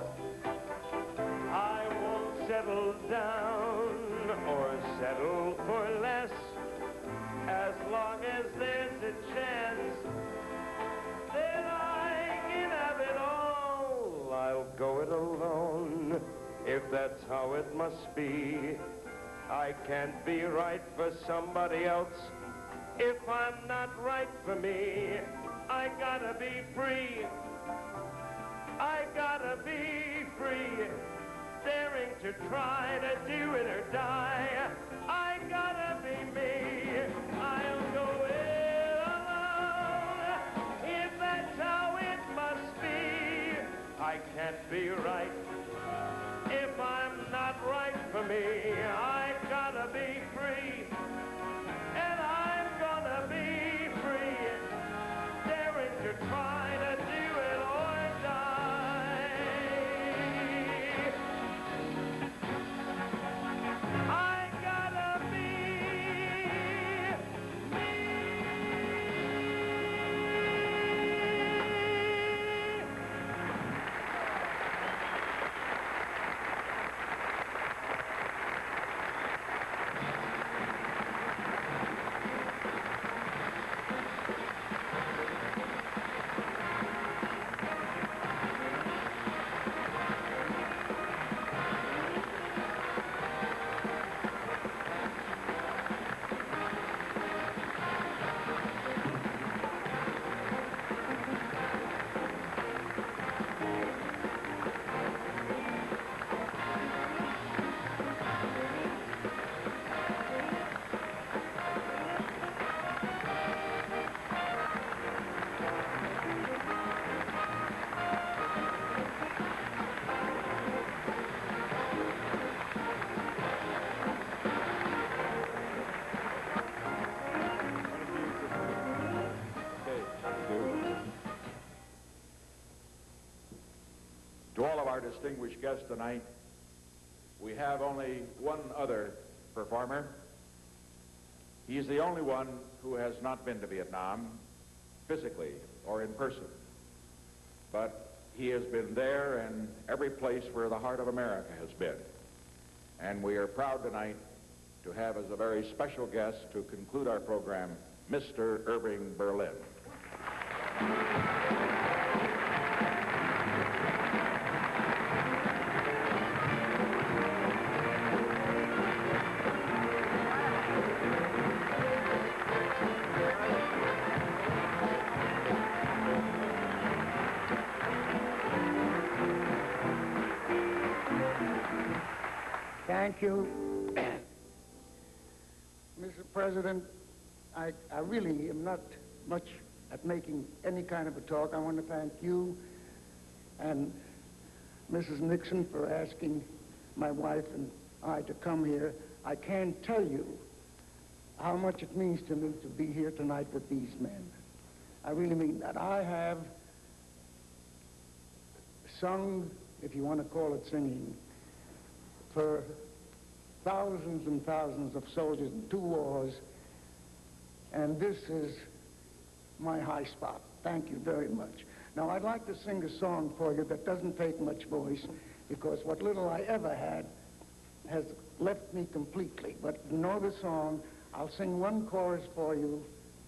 I won't settle down or settle for less. As long as there's a chance that I can have it all, I'll go it alone. If that's how it must be, I can't be right for somebody else if I'm not right for me. I gotta be free. I gotta be free. Daring to try to do it or die. I gotta be me. I'll go it alone. If that's how it must be, I can't be right if I'm not right for me. I gotta be free, and I'm gonna be free. Daring to try to do it or die. I gotta be To all of our distinguished guests tonight, we have only one other performer. He's the only one who has not been to Vietnam, physically or in person. But he has been there and every place where the heart of America has been. And we are proud tonight to have as a very special guest to conclude our program, Mr. Irving Berlin. Thank you. Mr. President, I really am not much at making any kind of a talk. I want to thank you and Mrs. Nixon for asking my wife and I to come here. I can't tell you how much it means to me to be here tonight with these men. I really mean that. I have sung, if you want to call it singing, for thousands and thousands of soldiers in 2 wars, and this is my high spot. Thank you very much. Now, I'd like to sing a song for you that doesn't take much voice, because what little I ever had has left me completely. But you know the song. I'll sing one chorus for you,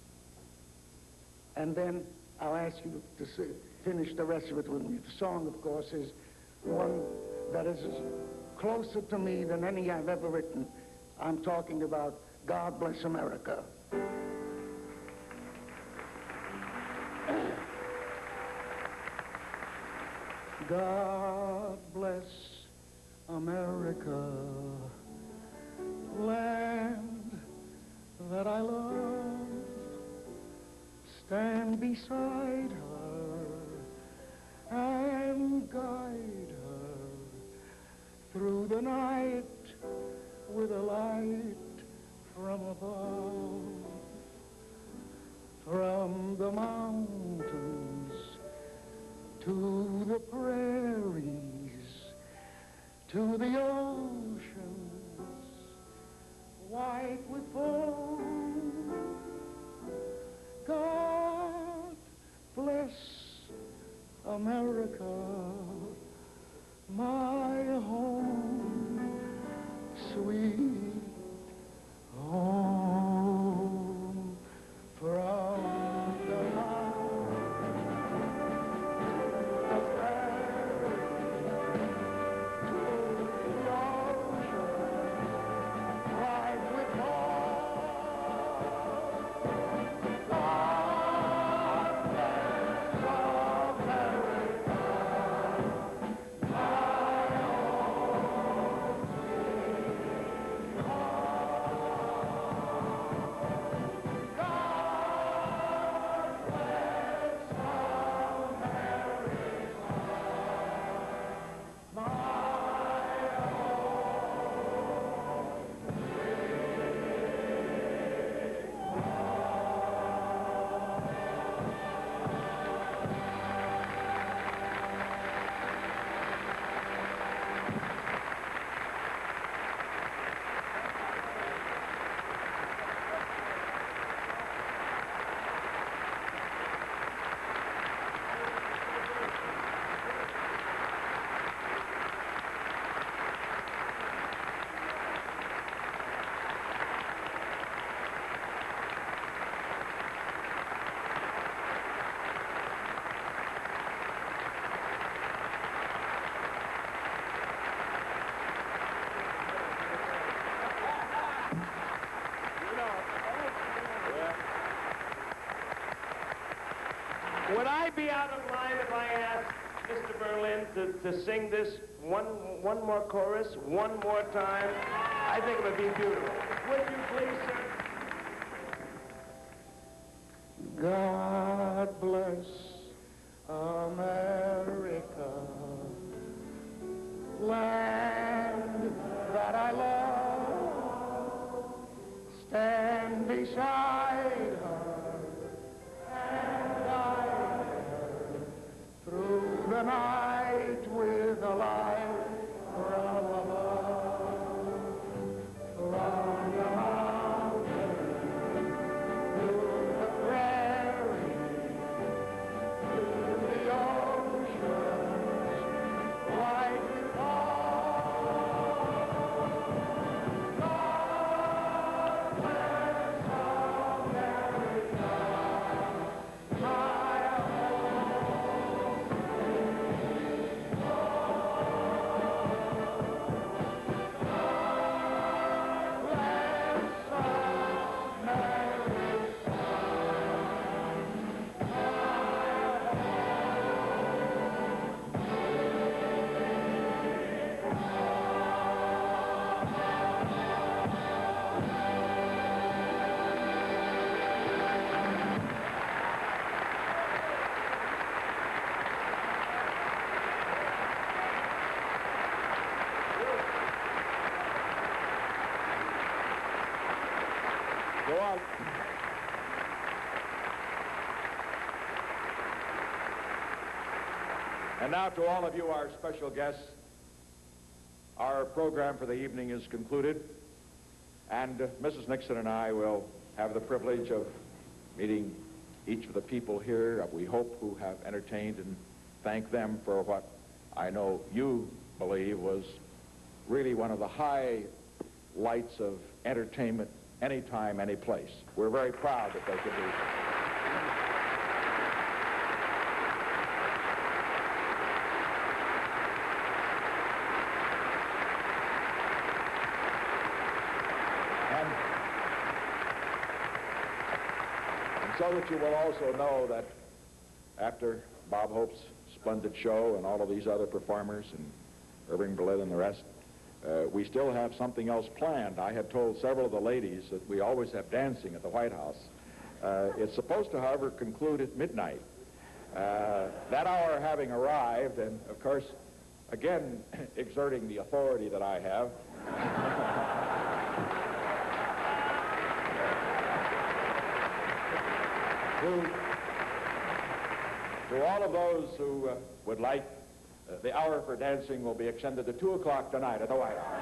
and then I'll ask you to finish the rest of it with me. The song, of course, is one that is closer to me than any I've ever written. I'm talking about God Bless America. God bless America, land that I love. Stand beside her and guide her through the night with a light from above. From the mountains to the prairies, to the oceans, white with foam. God bless America, my home, sweet home. From the Would I be out of line if I asked Mr. Berlin to sing this one more chorus, one more time? I think it would be beautiful. Would you please, sir? God bless America, land that I love. Stand beside her and guide her through the night with a light from above. From the mountain to the prairie, to the oceans, white with foam. God bless America, my home. And now to all of you, our special guests, our program for the evening is concluded, and Mrs. Nixon and I will have the privilege of meeting each of the people here, we hope, who have entertained, and thank them for what I know you believe was really one of the highlights of entertainment anytime, any place. We're very proud that they could do that. So that you will also know that after Bob Hope's splendid show and all of these other performers and Irving Berlin and the rest, we still have something else planned. I have told several of the ladies that we always have dancing at the White House. It's supposed to, however, conclude at midnight. That hour having arrived, and of course, again, exerting the authority that I have, to all of those who would like, the hour for dancing will be extended to 2 o'clock tonight at the White House.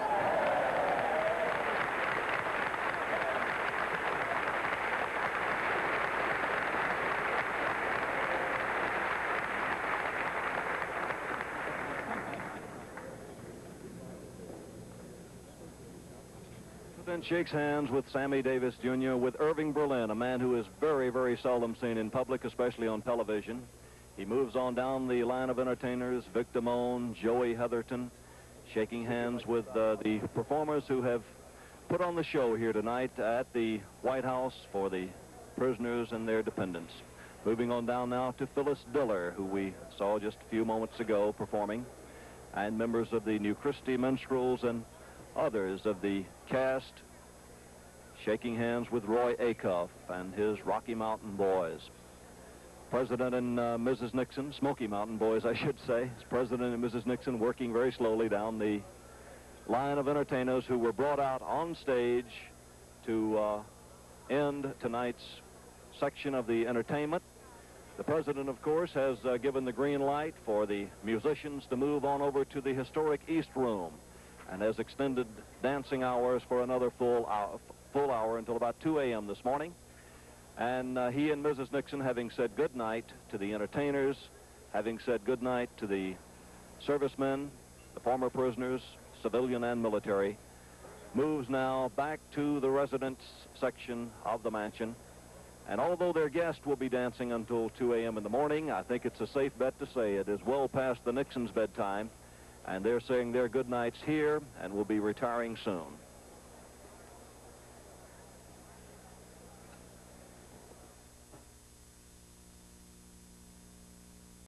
President shakes hands with Sammy Davis, Jr., with Irving Berlin, a man who is very, very seldom seen in public, especially on television. He moves on down the line of entertainers, Vic Damone, Joey Heatherton, shaking hands with the performers who have put on the show here tonight at the White House for the prisoners and their dependents. Moving on down now to Phyllis Diller, who we saw just a few moments ago performing, and members of the New Christie Minstrels and others of the cast, shaking hands with Roy Acuff and his Rocky Mountain Boys. President and Mrs. Nixon, Smoky Mountain Boys, I should say. President and Mrs. Nixon working very slowly down the line of entertainers who were brought out on stage to end tonight's section of the entertainment. The president, of course, has given the green light for the musicians to move on over to the historic East Room, and has extended dancing hours for another full hour until about 2 a.m. this morning. And he and Mrs. Nixon, having said good night to the entertainers, having said good night to the servicemen, the former prisoners, civilian and military, moves now back to the residence section of the mansion. And although their guest will be dancing until 2 a.m. in the morning, I think it's a safe bet to say it is well past the Nixon's bedtime, and they're saying their good nights here and will be retiring soon.